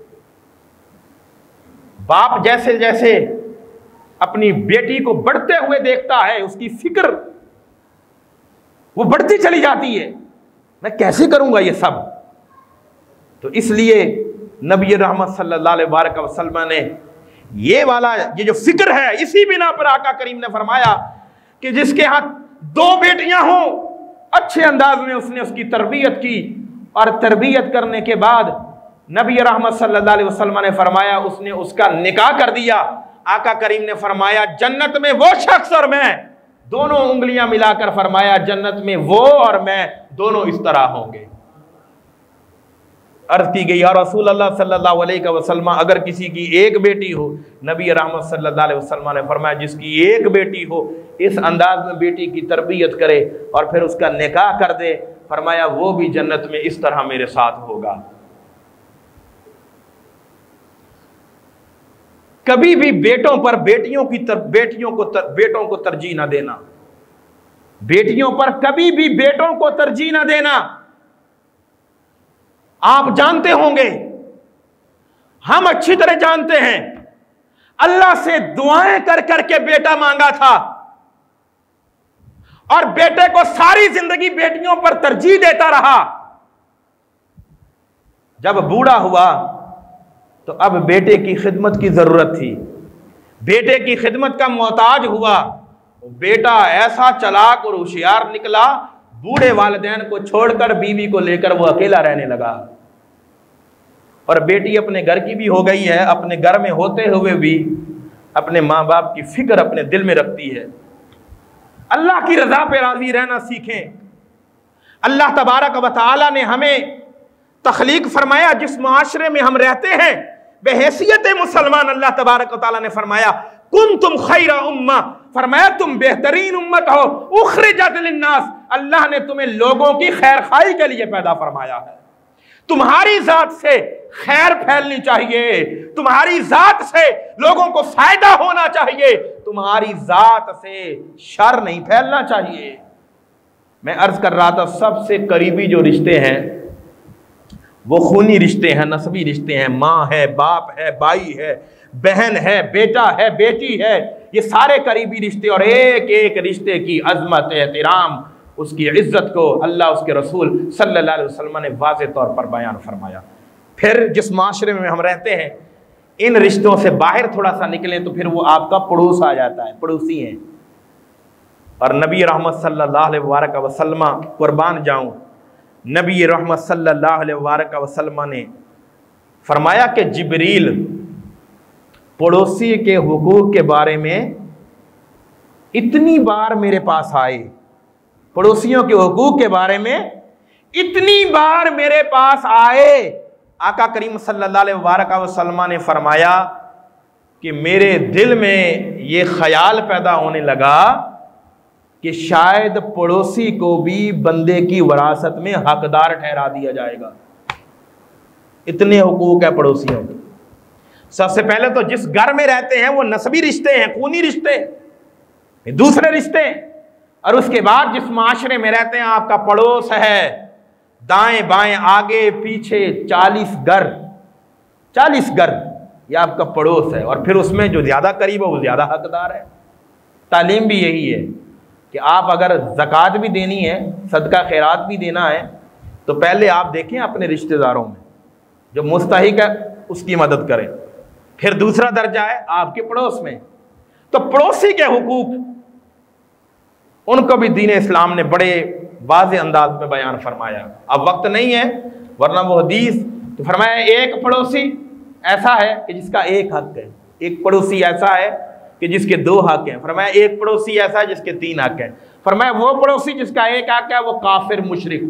बाप जैसे जैसे अपनी बेटी को बढ़ते हुए देखता है, उसकी फिक्र वो बढ़ती चली जाती है, मैं कैसे करूंगा ये सब। तो इसलिए नबी रहमत सल्लल्लाहु अलैहि वसल्लम ने ये जो फिक्र है, इसी बिना पर आका करीम ने फरमाया कि जिसके हाथ 2 बेटियां हों, अच्छे अंदाज में उसने उसकी तरबियत की, और तरबियत करने के बाद नबी रहमत सल्लल्लाहु अलैहि वसल्लम ने फरमाया उसने उसका निकाह कर दिया। आका करीम ने फरमाया जन्नत में वो शख्स और मैं, दोनों उंगलियां मिलाकर फरमाया जन्नत में वो और मैं दोनों इस तरह होंगे। अर्ज की गई, या रसूल अल्लाह सल्लल्लाहु अलैहि वसल्लम, अगर किसी की एक बेटी हो, नबी रहमत सल्लल्लाहु अलैहि वसल्लम ने फरमाया जिसकी एक बेटी हो, इस अंदाज में बेटी की तरबियत करे और फिर उसका निकाह कर दे, फरमाया वो भी जन्नत में इस तरह मेरे साथ होगा। कभी भी बेटों पर बेटों को तरजीह ना देना, बेटियों पर कभी भी बेटों को तरजीह ना देना। आप जानते होंगे, हम अच्छी तरह जानते हैं, अल्लाह से दुआएं कर करके बेटा मांगा था और बेटे को सारी जिंदगी बेटियों पर तरजीह देता रहा। जब बूढ़ा हुआ तो अब बेटे की खिदमत की जरूरत थी, बेटे की खिदमत का मोहताज हुआ। बेटा ऐसा चालाक और होशियार निकला, बूढ़े वालिदैन को छोड़कर बीवी को लेकर वो अकेला रहने लगा। और बेटी अपने घर की भी हो गई है, अपने घर में होते हुए भी अपने माँ बाप की फिक्र अपने दिल में रखती है। अल्लाह की रजा पे राजी रहना सीखें। अल्लाह तबारक व तआला ने हमें तख्लीक फरमाया, जिस मुआशरे में हम रहते हैं बेहैसियत मुसलमान, अल्लाह तबारक व तआला ने फरमाया कुंतुम खैरा उम्मा, फरमाया तुम बेहतरीन उम्मत हो, उखरिजत लिन्नास, अल्लाह ने तुम्हें लोगों की खैर खाई के लिए पैदा फरमाया है। तुम्हारी जात से खैर फैलनी चाहिए, तुम्हारी जात से लोगों को फायदा होना चाहिए, तुम्हारी जात से शर नहीं फैलना चाहिए। मैं अर्ज कर रहा था, सबसे करीबी जो रिश्ते हैं वो खूनी रिश्ते हैं, नस्बी रिश्ते हैं। माँ है, बाप है, भाई है, बहन है, बेटा है, बेटी है, ये सारे करीबी रिश्ते। और एक एक रिश्ते की अजमत, एहतराम, उसकी इज्जत को अल्लाह उसके रसूल सल्लल्लाहु अलैहि वसल्लम ने वाज़ेह तौर पर बयान फरमाया। फिर जिस माशरे में हम रहते हैं, इन रिश्तों से बाहर थोड़ा सा निकलें तो फिर वो आपका पड़ोस आ जाता है, पड़ोसी हैं। और नबी रहमत सल्लल्लाहु अलैहि वसल्लम, कुर्बान जाऊं, नबी रहमत सल्लल्लाहु अलैहि वसल्लम ने फरमाया कि जिब्रील पड़ोसी के हुकूक के बारे में इतनी बार मेरे पास आए, पड़ोसियों के हुकूक के बारे में इतनी बार मेरे पास आए। आका करीम सल्लल्लाहु अलैहि वसल्लम ने फरमाया कि मेरे दिल में ये ख्याल पैदा होने लगा कि शायद पड़ोसी को भी बंदे की विरासत में हकदार ठहरा दिया जाएगा। इतने हुकूक है पड़ोसियों के। सबसे पहले तो जिस घर में रहते हैं वो नस्बी रिश्ते हैं, खूनी रिश्ते, दूसरे रिश्ते, और उसके बाद जिस माशरे में रहते हैं आपका पड़ोस है, दाएं बाएं आगे पीछे 40 घर, 40 घर, यह आपका पड़ोस है। और फिर उसमें जो ज्यादा करीब है वो ज्यादा हकदार है। तालीम भी यही है कि आप अगर ज़कात भी देनी है, सदका खैरात भी देना है, तो पहले आप देखें अपने रिश्तेदारों में जो मुस्तहिक है उसकी मदद करें। फिर दूसरा दर्जा है आपके पड़ोस में, तो पड़ोसी के हुकूक उनको भी दीन इस्लाम ने बड़े वाज़ेह अंदाज में बयान फरमाया। अब वक्त नहीं है वरना वो हदीस, तो फरमाया एक पड़ोसी ऐसा है कि जिसका एक हक है, एक पड़ोसी ऐसा है कि जिसके दो हक हैं। फरमाया एक पड़ोसी ऐसा है जिसके तीन हक हैं। फरमाया वो पड़ोसी जिसका एक हक है वो काफिर मुशरिक,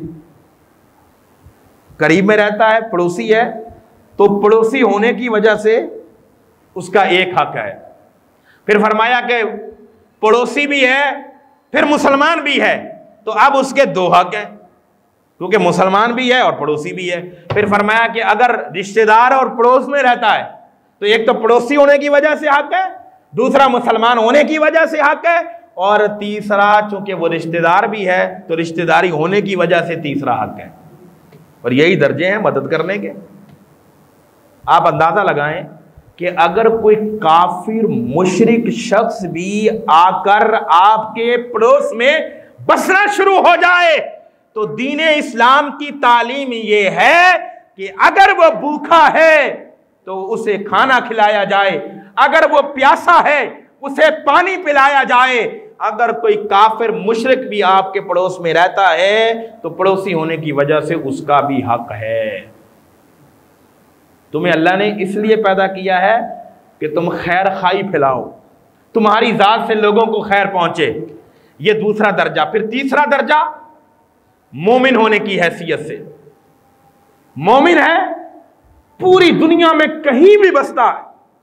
करीब में रहता है, पड़ोसी है, तो पड़ोसी होने की वजह से उसका एक हक है। फिर फरमाया कि पड़ोसी भी है फिर मुसलमान भी है, तो अब उसके दो हक हैं, क्योंकि मुसलमान भी है और पड़ोसी भी है। फिर फरमाया कि अगर रिश्तेदार और पड़ोस में रहता है तो एक तो पड़ोसी होने की वजह से हक है, दूसरा मुसलमान होने की वजह से हक है, और तीसरा चूंकि वो रिश्तेदार भी है तो रिश्तेदारी होने की वजह से तीसरा हक है। और यही दर्जे हैं मदद करने के। आप अंदाजा लगाएं कि अगर कोई काफिर मुशरिक शख्स भी आकर आपके पड़ोस में बसना शुरू हो जाए तो दीन इस्लाम की तालीम ये है कि अगर वो भूखा है तो उसे खाना खिलाया जाए, अगर वो प्यासा है उसे पानी पिलाया जाए। अगर कोई काफिर मुशरिक भी आपके पड़ोस में रहता है तो पड़ोसी होने की वजह से उसका भी हक है। तुम्हें अल्लाह ने इसलिए पैदा किया है कि तुम खैर खाई फैलाओ, तुम्हारी जात से लोगों को खैर पहुंचे। ये दूसरा दर्जा। फिर तीसरा दर्जा मोमिन होने की हैसियत से। मोमिन है, पूरी दुनिया में कहीं भी बसता है,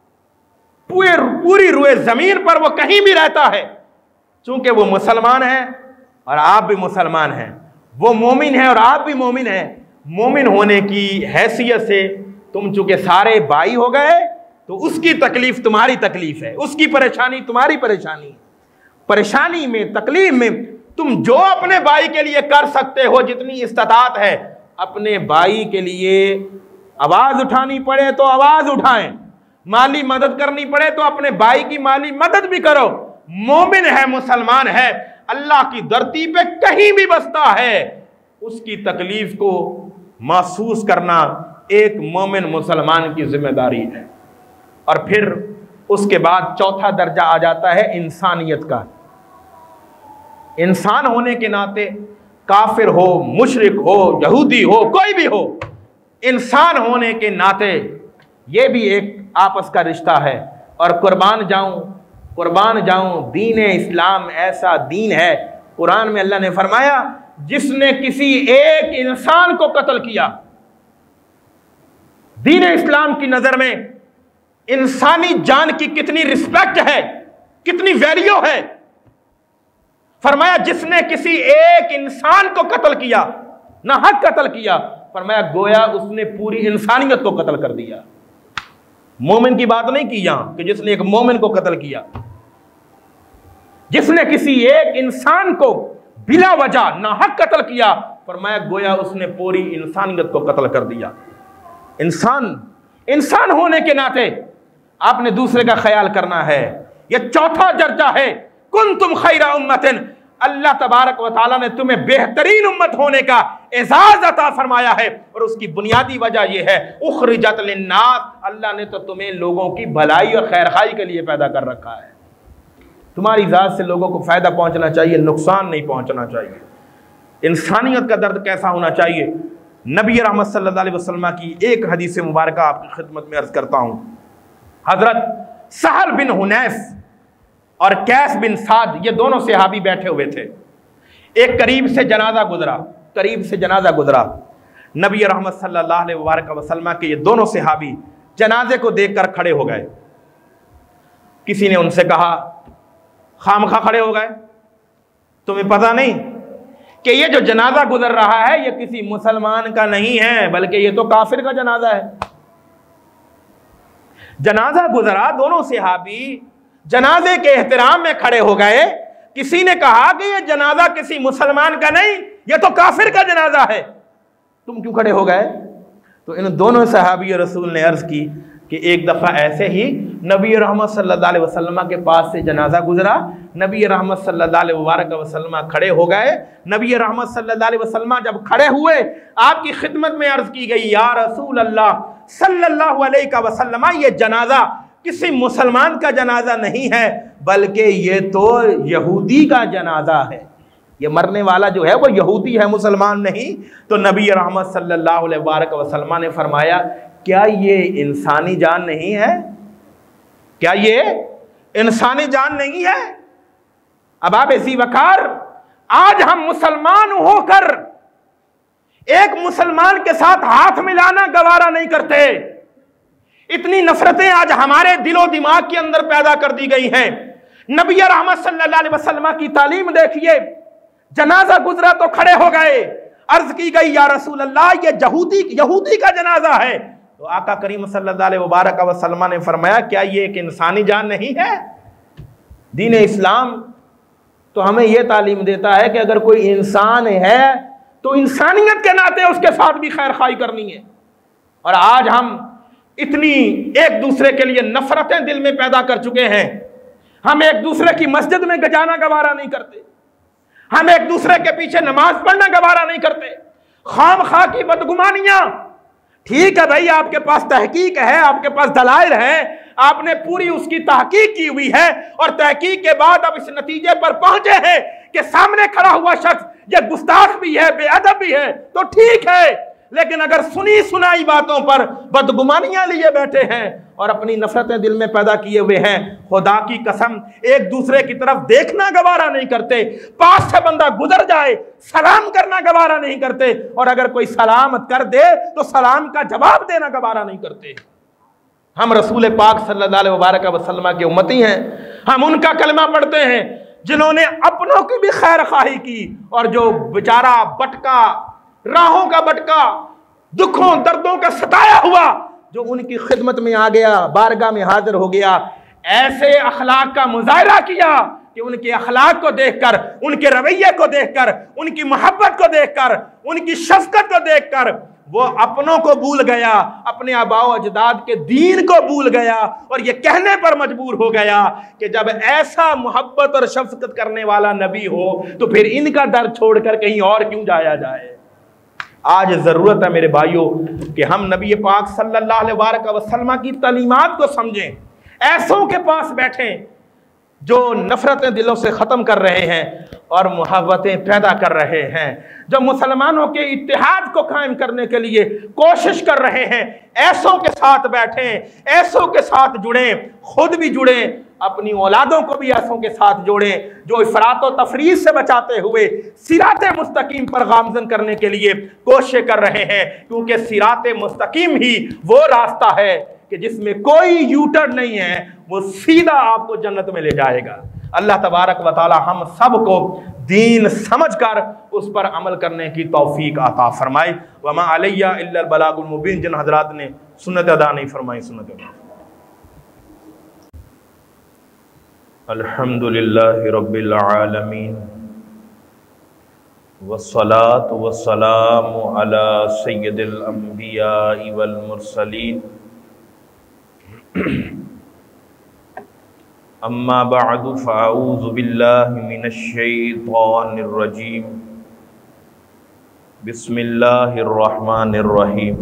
पूरी रुए जमीन पर वो कहीं भी रहता है, चूंकि वो मुसलमान है और आप भी मुसलमान हैं, वो मोमिन है और आप भी मोमिन हैं। मोमिन होने की हैसियत से तुम चूंकि सारे भाई हो गए तो उसकी तकलीफ तुम्हारी तकलीफ है, उसकी परेशानी तुम्हारी परेशानी है। परेशानी में, तकलीफ में तुम जो अपने भाई के लिए कर सकते हो, जितनी इस्तात है, अपने भाई के लिए आवाज उठानी पड़े तो आवाज उठाएं, माली मदद करनी पड़े तो अपने भाई की माली मदद भी करो। मोमिन है, मुसलमान है, अल्लाह की धरती पे कहीं भी बसता है, उसकी तकलीफ को महसूस करना एक मोमिन मुसलमान की जिम्मेदारी है। और फिर उसके बाद चौथा दर्जा आ जाता है इंसानियत का। इंसान होने के नाते काफिर हो, मुशरिक हो, यहूदी हो, कोई भी हो, इंसान होने के नाते ये भी एक आपस का रिश्ता है। और कुर्बान जाऊं दीन इस्लाम ऐसा दीन है, कुरान में अल्लाह ने फरमाया जिसने किसी एक इंसान को कत्ल किया। दीन इस्लाम की नजर में इंसानी जान की कितनी रिस्पेक्ट है, कितनी वैल्यू है। फरमाया जिसने किसी एक इंसान को कत्ल किया, ना हक कत्ल किया, फरमाया गोया उसने पूरी इंसानियत को कत्ल कर दिया। मोमिन की बात नहीं की यहां कि जिसने एक मोमिन को कत्ल किया, जिसने किसी एक इंसान को बिला वजह ना हक कत्ल किया, फरमाया गोया उसने पूरी इंसानियत को कत्ल कर दिया। इंसान होने के नाते आपने दूसरे का ख्याल करना है। यह चौथा दर्जा है, कुंतुम खैरा उम्मतिन। अल्लाह तबारक व तआला ने तुम्हें बेहतरीन उम्मत होने का एजाज अता फरमाया है, और उसकी बुनियादी वजह यह है उखरिजत लिन्नास, अल्लाह ने तो तुम्हें लोगों की भलाई और खैरखाई के लिए पैदा कर रखा है। तुम्हारी जात से लोगों को फायदा पहुंचना चाहिए, नुकसान नहीं पहुंचना चाहिए। इंसानियत का दर्द कैसा होना चाहिए, नबी रहमत सल्लल्लाहु अलैहि वसल्लम की एक हदीस मुबारक आपकी खिदमत में अर्ज करता हूं। हजरत सहल बिन हुनैफ और कैस बिन साद, ये दोनों सहाबी बैठे हुए थे। एक करीब से जनाजा गुजरा। नबी रहमत सल्लल्लाहु अलैहि वसल्लम के ये दोनों सहाबी जनाजे को देखकर खड़े हो गए। किसी ने उनसे कहा खामखा खड़े हो गए, तुम्हें पता नहीं कि ये जो जनाजा गुजर रहा है ये किसी मुसलमान का नहीं है, बल्कि ये तो काफिर का जनाजा है। जनाजा गुजरा, दोनों सहाबी जनाजे के एहतराम में खड़े हो गए। किसी ने कहा कि ये जनाजा किसी मुसलमान का नहीं, ये तो काफिर का जनाजा है, तुम क्यों खड़े हो गए? तो इन दोनों सहाबी रसूल ने अर्ज की कि एक दफ़ा ऐसे ही नबी रहमत सल्लल्लाहु अलैहि वसल्लम के पास से जनाजा गुजरा। नबी रहमत सल्लल्लाहु अलैहि वसल्लम खड़े हो गए। नबी रहमत सल्लल्लाहु अलैहि वसल्लम जब खड़े हुए, आपकी खिदमत में अर्ज की गई, या रसूल अल्लाह सल्लल्लाहु अलैहि वसल्लम, ये जनाजा किसी मुसलमान का जनाजा नहीं है, बल्कि ये तो यहूदी का जनाजा है। ये मरने वाला जो है वो यहूदी है, मुसलमान नहीं। तो नबी रहमत सल्लल्लाहु अलैहि वसल्लम ने फरमाया, क्या ये इंसानी जान नहीं है? क्या ये इंसानी जान नहीं है? अब आप ऐसी वकार, आज हम मुसलमान होकर एक मुसलमान के साथ हाथ मिलाना गवारा नहीं करते। इतनी नफरतें आज हमारे दिलो दिमाग के अंदर पैदा कर दी गई हैं। नबी रहमत सल्लल्लाहु अलैहि वसल्लम की तालीम देखिए, जनाजा गुजरा तो खड़े हो गए, अर्ज की गई, या रसूल अल्लाह ये यहूदी का जनाजा है। तो आका करीम सल्लल्लाहु अलैहि वसल्लम ने फरमाया, क्या ये एक इंसानी जान नहीं है? दीन इस्लाम तो हमें यह तालीम देता है कि अगर कोई इंसान है तो इंसानियत के नाते उसके साथ भी खैर खाई करनी है। और आज हम इतनी एक दूसरे के लिए नफरतें दिल में पैदा कर चुके हैं। हम एक दूसरे की मस्जिद में जाना गवारा नहीं करते, हम एक दूसरे के पीछे नमाज पढ़ना गवारा नहीं करते। खाम खा की बदगुमानियां, ठीक है भाई, आपके पास तहकीक है, आपके पास दलाइल है, आपने पूरी उसकी तहकीक की हुई है और तहकीक के बाद अब इस नतीजे पर पहुंचे हैं कि सामने खड़ा हुआ शख्स ये गुस्ताख भी है, बेअदब भी है, तो ठीक है। लेकिन अगर सुनी सुनाई बातों पर बदगुमानियां लिए बैठे हैं और अपनी नफरतें दिल में पैदा किए हुए हैं, खुदा की कसम एक दूसरे की तरफ देखना गवारा नहीं करते। पास से बंदा गुजर जाए, सलाम करना गवारा नहीं करते, और अगर कोई सलाम कर दे तो सलाम का जवाब देना गवारा नहीं करते। हम रसूल पाक सल्लल्लाहु अलैहि वसल्लम के उम्मती हैं, हम उनका कलमा पढ़ते हैं जिन्होंने अपनों की भी खैर खाही की, और जो बेचारा भटका, राहों का भटका, दुखों दर्दों का सताया हुआ, जो उनकी खिदमत में आ गया, बारगाह में हाजिर हो गया, ऐसे अखलाक का मुजाहिरा किया कि उनके अखलाक को देखकर, उनके रवैये को देखकर, उनकी मोहब्बत को देखकर, उनकी शफकत को देखकर वो अपनों को भूल गया, अपने आबाओ अजदाद के दीन को भूल गया, और ये कहने पर मजबूर हो गया कि जब ऐसा मोहब्बत और शफकत करने वाला नबी हो तो फिर इनका डर छोड़कर कहीं और क्यों जाया जाए। आज ज़रूरत है मेरे भाइयों कि हम नबी पाक सल्लल्लाहु अलैहि वसल्लम की तालीमात को समझें, ऐसों के पास बैठें जो नफरतें दिलों से ख़त्म कर रहे हैं और मोहब्बतें पैदा कर रहे हैं, जो मुसलमानों के इत्तेहाद को कायम करने के लिए कोशिश कर रहे हैं। ऐसों के साथ बैठें, ऐसों के साथ जुड़ें, खुद भी जुड़ें, अपनी औलादों को भी ऐसों के साथ जोड़ें जो इफरात व तफरीद से बचाते हुए सिराते मुस्तकीम पर गामजन करने के लिए कोशिश कर रहे हैं, क्योंकि सिराते मुस्तकीम ही वो रास्ता है कि जिसमें कोई यूटर्न नहीं है, वो सीधा आपको जन्नत में ले जाएगा। अल्लाह तबारक व तआला हम सब को दीन समझकर उस पर अमल करने की तौफीक अता फरमाए। वमा अलैया इल्लल बलागुल मुबीन, जिन हजरात ने सुन्नत अदा नहीं फरमाई सुन्नत अदा। अल्हम्दुलिल्लाहि रब्बिल आलमीन वस्सलातु वस्सलामु अला सय्यिदिल अंबिया वल मुरसलीन अम्मा बअदु फ़अऊज़ु बिल्लाहि मिनश शैतानिर रजीम बिस्मिल्लाहिर रहमानिर रहीम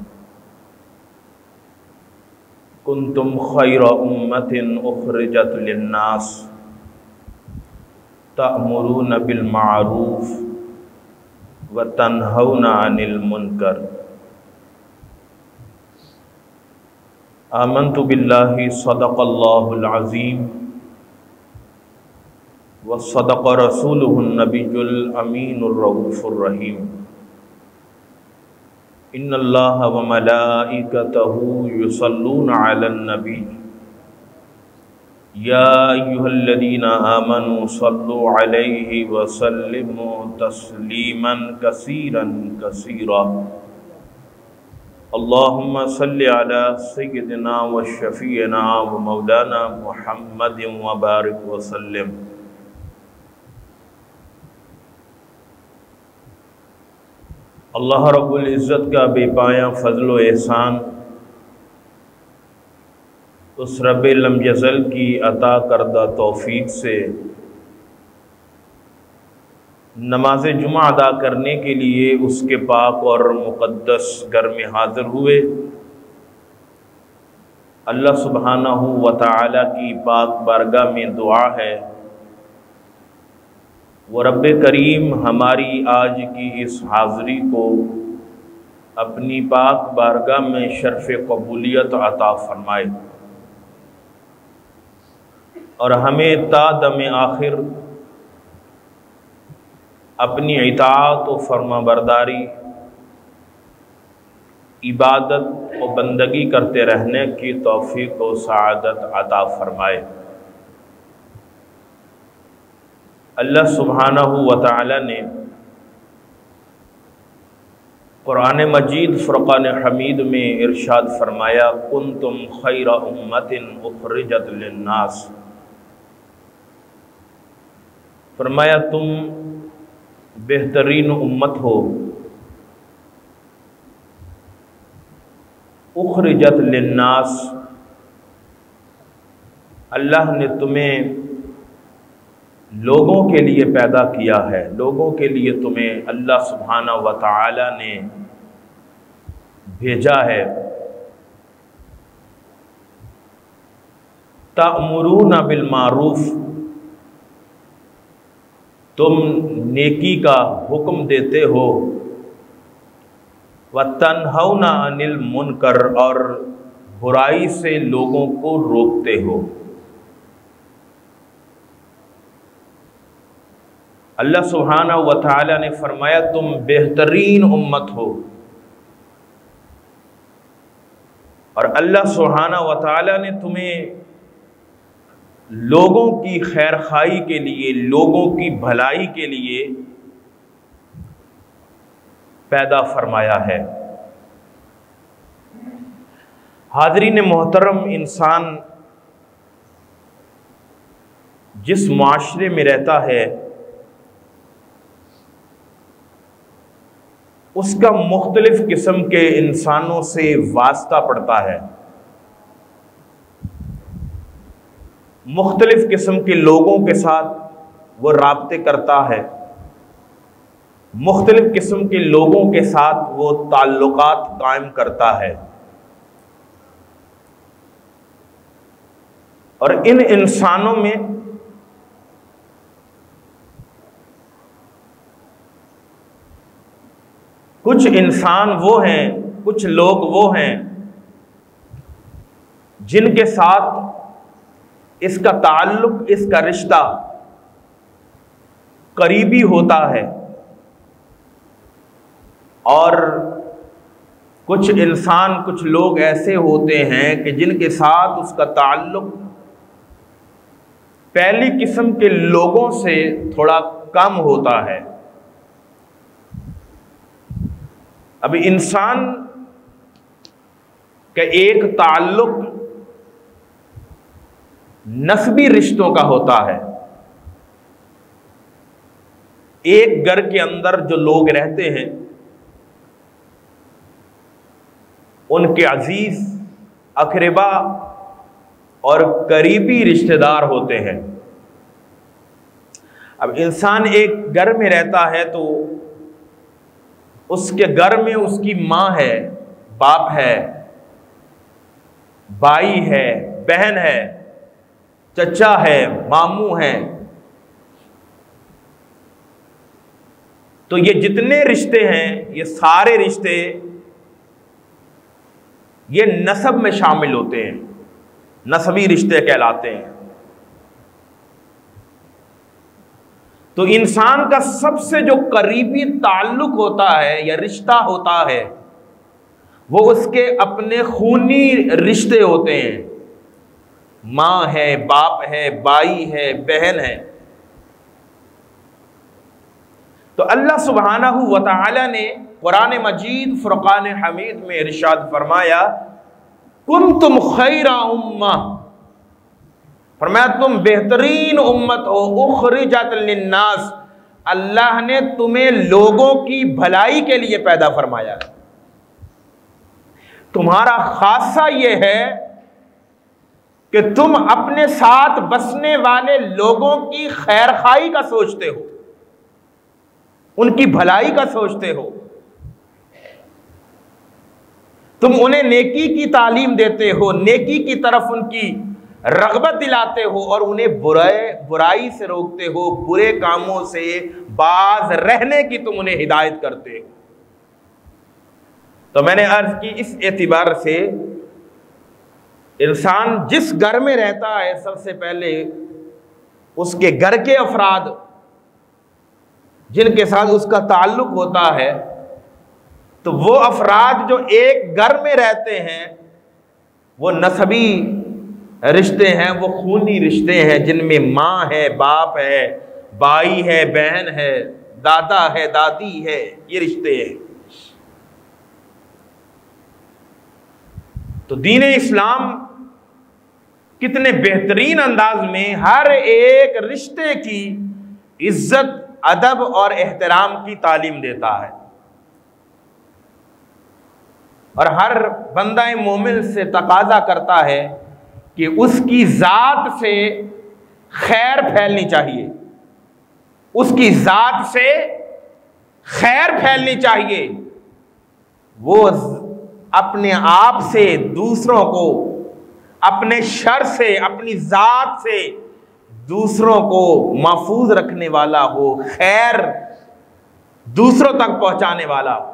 कुंतुम खैरा उम्मतिन उखरिजत लिन्नास तअमुरूना बिल मारूफ व तन्हौना अनिल मुनकर आमन्तु बिल्लाहि सदक़ल्लाहुल अज़ीम व सदक़ रसूलुहुन नबियुल अमीनुर रऊफ़ुर रहीम इन्नल्लाहा व मलाइकतहु युसल्लूना अलन नबी या अय्युहल्लज़ीना आमनू सल्लु अलैहि व सल्लिमू तस्लीमन कसीरन कसीरा अल्लाहुम्मा सल्लि अला सय्यिदिना व शफ़ीना व मौलाना मुहम्मदिन व बारिक व सल्लिम। अल्लाह रब्बुल इज़्ज़त का बेपाया फ़ज़ल व एहसान उस रब लम यज़ल की अता करदा तौफीक से नमाज जुमा अदा करने के लिए उसके पाक और मुक़द्दस घर में हाज़िर हुए। अल्लाह सुब्हानहू व तआला की पाक बारगाह में दुआ है वो रब्बे करीम हमारी आज की इस हाज़िरी को अपनी पाक बारगाह में शर्फ़ कबूलियत अता फरमाए और हमें ता दम आखिर अपनी इताअत व फर्माबरदारी, इबादत और बंदगी करते रहने की तौफीक व सआदत अता फरमाए। अल्लाह सुब्हानहू व तआला ने कुरान मजीद फ़ुरक़ान हमीद में इरशाद फरमाया, कुंतुम खैरा उम्मतिन उख़रिजत लिन्नास। फरमाया तुम बेहतरीन उम्मत हो, उख़रिजत लिन्नास, अल्लाह ने तुम्हें लोगों के लिए पैदा किया है, लोगों के लिए तुम्हें अल्लाह सुब्हानहू व तआला ने भेजा है। तअमुरूना बिल मारूफ, तुम नेकी का हुक्म देते हो, व तन्हौना अनिल मुनकर, और बुराई से लोगों को रोकते हो। अल्लाह सुब्हानहू व तआला ने फरमाया तुम बेहतरीन उम्मत हो, और अल्लाह सुब्हानहू व तआला ने तुम्हें लोगों की खैर खाई के लिए, लोगों की भलाई के लिए पैदा फरमाया है। हाज़रीन मोहतरम, इंसान जिस मुआशरे में रहता है उसका मुख्तलिफ किस्म के इंसानों से वास्ता पड़ता है, मुख्तलिफ किस्म के लोगों के साथ वो राब्ते करता है, मुख्तलिफ किस्म के लोगों के साथ वो ताल्लुकात कायम करता है। और इन इंसानों में कुछ इंसान वो हैं, कुछ लोग वो हैं जिनके साथ इसका ताल्लुक, इसका रिश्ता करीबी होता है, और कुछ इंसान, कुछ लोग ऐसे होते हैं कि जिनके साथ उसका ताल्लुक पहली किस्म के लोगों से थोड़ा कम होता है। अब इंसान का एक ताल्लुक नस्बी रिश्तों का होता है। एक घर के अंदर जो लोग रहते हैं उनके अजीज, अकरबा और करीबी रिश्तेदार होते हैं। अब इंसान एक घर में रहता है तो उसके घर में उसकी माँ है, बाप है, भाई है, बहन है, चचा है, मामू है। तो ये जितने रिश्ते हैं, ये सारे रिश्ते ये नसब में शामिल होते हैं, नसबी रिश्ते कहलाते हैं। तो इंसान का सबसे जो करीबी ताल्लुक होता है या रिश्ता होता है वो उसके अपने खूनी रिश्ते होते हैं। माँ है, बाप है, भाई है, बहन है। तो अल्लाह सुब्हानहू व तआला ने कुरान मजीद फुरक़ान हमीद में इरशाद फरमाया, कुंतुम खैरा उम्मा, फरमाया तुम बेहतरीन उम्मत हो, उखरिजत लिन्नास, अल्लाह ने तुम्हें लोगों की भलाई के लिए पैदा फरमाया। तुम्हारा खासा ये है कि तुम अपने साथ बसने वाले लोगों की खैर खाई का सोचते हो, उनकी भलाई का सोचते हो, तुम उन्हें नेकी की तालीम देते हो, नेकी की तरफ उनकी रग़बत दिलाते हो और उन्हें बुराई से रोकते हो, बुरे कामों से बाज रहने की तुम उन्हें हिदायत करते हो। तो मैंने अर्ज की, इस एतबार से इंसान जिस घर में रहता है, सबसे पहले उसके घर के अफराद जिनके साथ उसका ताल्लुक होता है, तो वो अफराद जो एक घर में रहते हैं वो नसबी रिश्ते हैं, वो खूनी रिश्ते हैं, जिनमें माँ है, बाप है, भाई है, बहन है, दादा है, दादी है, ये रिश्ते हैं। तो दीन इस्लाम कितने बेहतरीन अंदाज में हर एक रिश्ते की इज्जत, अदब और एहतराम की तालीम देता है और हर बंदा मोमिन से तकाजा करता है कि उसकी जात से खैर फैलनी चाहिए, उसकी जात से खैर फैलनी चाहिए। वो अपने आप से दूसरों को, अपने शर से, अपनी जात से दूसरों को महफूज रखने वाला हो, खैर दूसरों तक पहुंचाने वाला हो।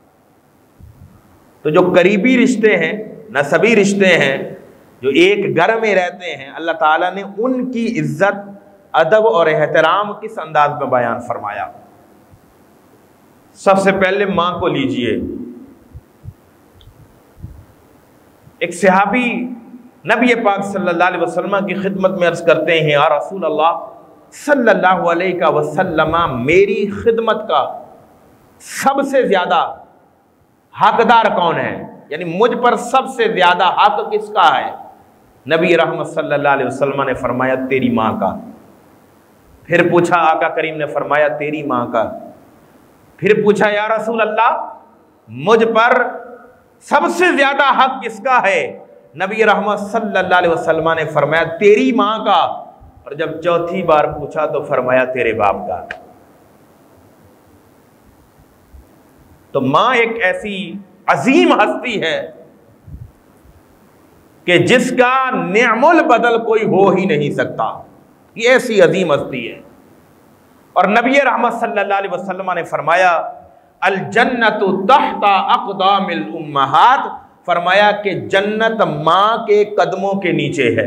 तो जो करीबी रिश्ते हैं, नसबी रिश्ते हैं, जो एक घर में रहते हैं, अल्लाह ताला ने उनकी इज्जत, अदब और एहतराम किस अंदाज में बयान फरमाया। सबसे पहले मां को लीजिए। एक सहाबी नबी पाक सल्लल्लाहु अलैहि वसल्लम की खिदमत में अर्ज करते हैं, या रसूल अल्लाह सल्लल्लाहु अलैहि वसल्लम, मेरी खिदमत का सबसे ज्यादा हकदार कौन है, यानी मुझ पर सबसे ज्यादा हक किसका है। नबी रहमत सल्लल्लाहु अलैहि वसल्लम ने फरमाया, तेरी माँ का। फिर पूछा, आका करीम ने फरमाया, तेरी माँ का। फिर पूछा, या रसूल अल्लाह मुझ पर सबसे ज्यादा हक किसका है। नबी रहमत सल्लल्लाहु अलैहि वसल्लम ने फरमाया, तेरी माँ का। और जब चौथी बार पूछा तो फरमाया, तेरे बाप का। तो माँ एक ऐसी अजीम हस्ती है कि जिसका निअमुल बदल कोई हो ही नहीं सकता। ये ऐसी अजीम हस्ती है। और नबी रहमत सल्लल्लाहु अलैहि वसल्लम ने फरमाया, अल जन्नतु तहता अक़दामिल उम्महात, फरमाया कि जन्नत मां के कदमों के नीचे है।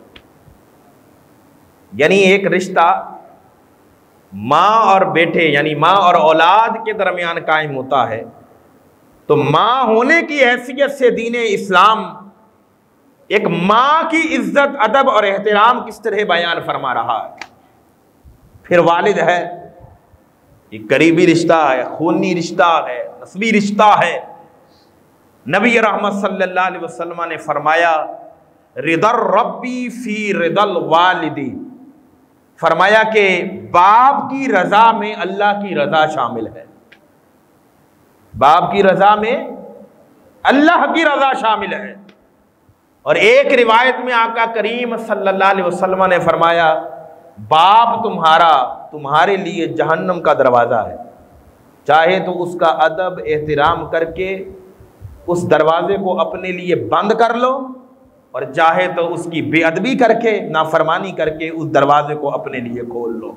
यानी एक रिश्ता मां और बेटे, यानी मां और औलाद के दरमियान कायम होता है, तो मां होने की हैसियत से दीन इस्लाम एक मां की इज्जत, अदब और एहतराम किस तरह बयान फरमा रहा है। फिर वालिद है, ये करीबी रिश्ता है, खूनी रिश्ता है, नस्बी रिश्ता है। नबी रहमत सल्लल्लाहु अलैहि वसल्लम ने फरमाया, रिदर रब्बी फी रिदल वालिदी, फरमाया कि बाप की रजा में अल्लाह की रजा शामिल है। बाप की रजा में अल्लाह की रजा शामिल है। और एक रिवायत में आका करीम सल्लल्लाहु अलैहि वसल्लम ने फरमाया, बाप तुम्हारे लिए जहन्नम का दरवाज़ा है, चाहे तो उसका अदब एहतराम करके उस दरवाजे को अपने लिए बंद कर लो, और चाहे तो उसकी बेअदबी करके, नाफरमानी करके उस दरवाजे को अपने लिए खोल लो।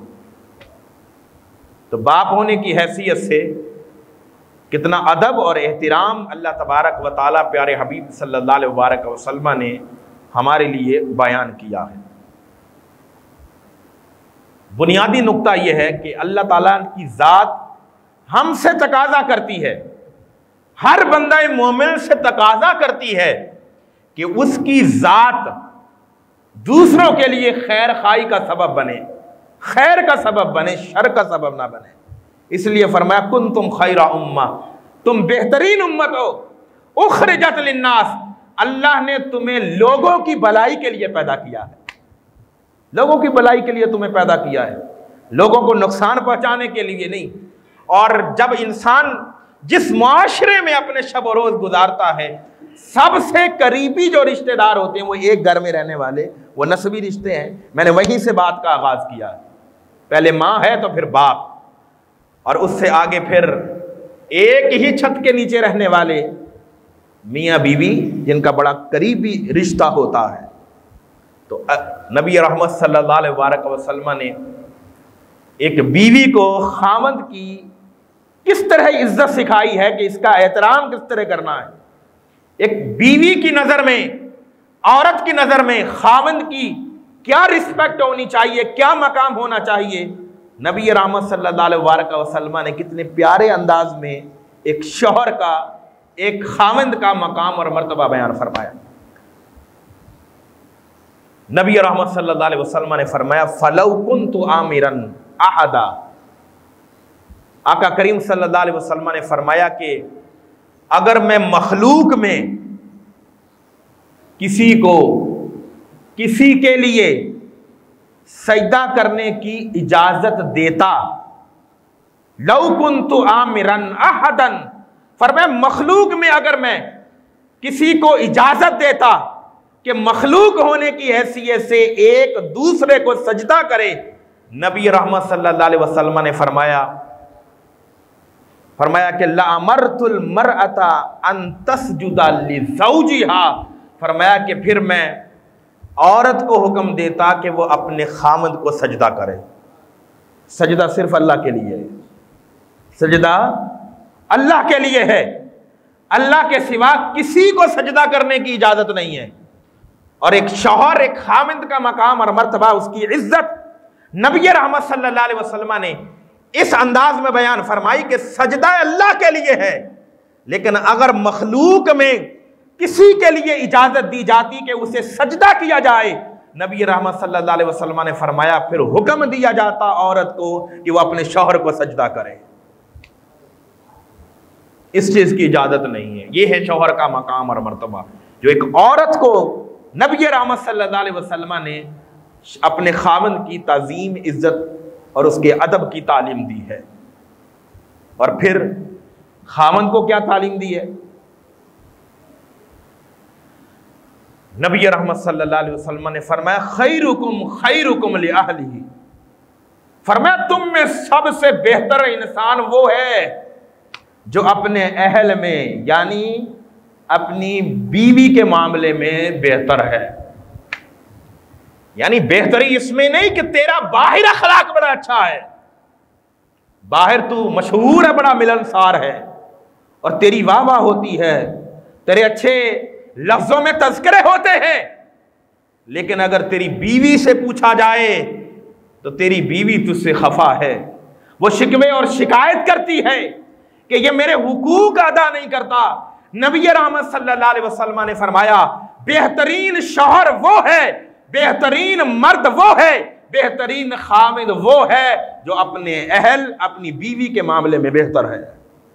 तो बाप होने की हैसियत से कितना अदब और एहतराम अल्लाह तबारक व ताला प्यारे हबीब सल्लल्लाहु अलैहि वसल्लम ने हमारे लिए बयान किया है। बुनियादी नुक्ता यह है कि अल्लाह ताला की ज़ात हमसे तकाजा करती है, हर बंदा मोमिन से तकाजा करती है कि उसकी ज़ात दूसरों के लिए खैर खाई का सबब बने, खैर का सबब बने, शर का सबब ना बने। इसलिए फरमाया, कुंतुम खैरा उम्मा, तुम बेहतरीन उम्मत हो, उखरिजत लिन्नास, अल्लाह ने तुम्हें लोगों की भलाई के लिए पैदा किया है, लोगों की भलाई के लिए तुम्हें पैदा किया है, लोगों को नुकसान पहुंचाने के लिए नहीं। और जब इंसान जिस मुआशरे में अपने शब रोज़ गुजारता है, सबसे करीबी जो रिश्तेदार होते हैं वो एक घर में रहने वाले, वो नस्बी रिश्ते हैं। मैंने वहीं से बात का आगाज किया, पहले माँ है तो फिर बाप, और उससे आगे फिर एक ही छत के नीचे रहने वाले मियाँ बीवी, जिनका बड़ा करीबी रिश्ता होता है। तो नबी रहमत सल्लल्लाहु अलैहि वसल्लम ने एक बीवी को खामद की किस तरह इज्जत सिखाई है कि इसका एहतराम किस तरह करना है। एक बीवी की नजर में, औरत की नजर में खामद की क्या रिस्पेक्ट होनी चाहिए, क्या मकाम होना चाहिए, नबी रहमत सल्लल्लाहु अलैहि वसल्लम ने कितने प्यारे अंदाज में एक शौहर का, एक खामद का मकाम और मर्तबा बयान फरमाया। नबी रहमत सल्लल्लाहु अलैहि वसल्लम ने फरमाया, फलौ कुन्तु आमिरन अहदा। आका करीम सल्लल्लाहु अलैहि वसल्लम ने फरमाया कि अगर मैं मखलूक में किसी के लिए सजदा करने की इजाजत देता, लौ कुन्तु आमिरन अहदन, फरमाया मखलूक में अगर मैं किसी को इजाजत देता कि मखलूक होने की हैसियत से एक दूसरे को सजदा करे, नबी रहमत सल्लल्लाहु अलैहि वसल्लम ने फरमाया कि लामरतुल मरअता अन तस्जुदा लिज़ौजिहा, फरमाया कि फिर मैं औरत को हुक्म देता कि वो अपने खामद को सजदा करे। सजदा सिर्फ अल्लाह के लिए है, सजदा अल्लाह के लिए है, अल्लाह के सिवा किसी को सजदा करने की इजाजत नहीं है। और एक शौहर, एक खामिद का मकाम और मर्तबा, उसकी इज्जत नबी रहमत सल्लल्लाहु अलैहि वसल्लम ने इस अंदाज में बयान फरमाई कि सजदा अल्लाह के लिए है, लेकिन अगर मखलूक में किसी के लिए इजाजत दी जाती कि उसे सजदा किया जाए, नबी रहमत सल्लल्लाहु अलैहि वसल्लम ने फरमाया फिर हुक्म दिया जाता औरत को कि वह अपने शौहर को सजदा करे। इस चीज की इजाजत नहीं है। यह है शौहर का मकाम और मर्तबा, जो एक औरत को नबी रहमत सल्लल्लाहु अलैहि वसल्लम ने अपने खामन की ताजीम, इज्जत और उसके अदब की तालीम दी है। और फिर खामन को क्या तालीम दी है? नबी रहमत सल्लल्लाहु अलैहि वसल्लम ने फरमाया खैरुकुम li अहलिही, फरमाया तुम में सबसे बेहतर इंसान वो है जो अपने अहल में, यानी अपनी बीवी के मामले में बेहतर है। यानी बेहतरी इसमें नहीं कि तेरा बाहिर अखलाक बड़ा अच्छा है, बाहर तू मशहूर है, बड़ा मिलनसार है और तेरी वाह वाह होती है, तेरे अच्छे लफ्जों में तज़किरे होते हैं, लेकिन अगर तेरी बीवी से पूछा जाए तो तेरी बीवी तुझसे खफा है, वो शिकवे और शिकायत करती है कि ये मेरे हुकूक अदा नहीं करता। नबी रहमत सल्लल्लाहु अलैहि वसल्लम ने फरमाया बेहतरीन शौहर वो है, बेहतरीन मर्द वो है, बेहतरीन खामिद वो है जो अपने अहल, अपनी बीवी के मामले में बेहतर है।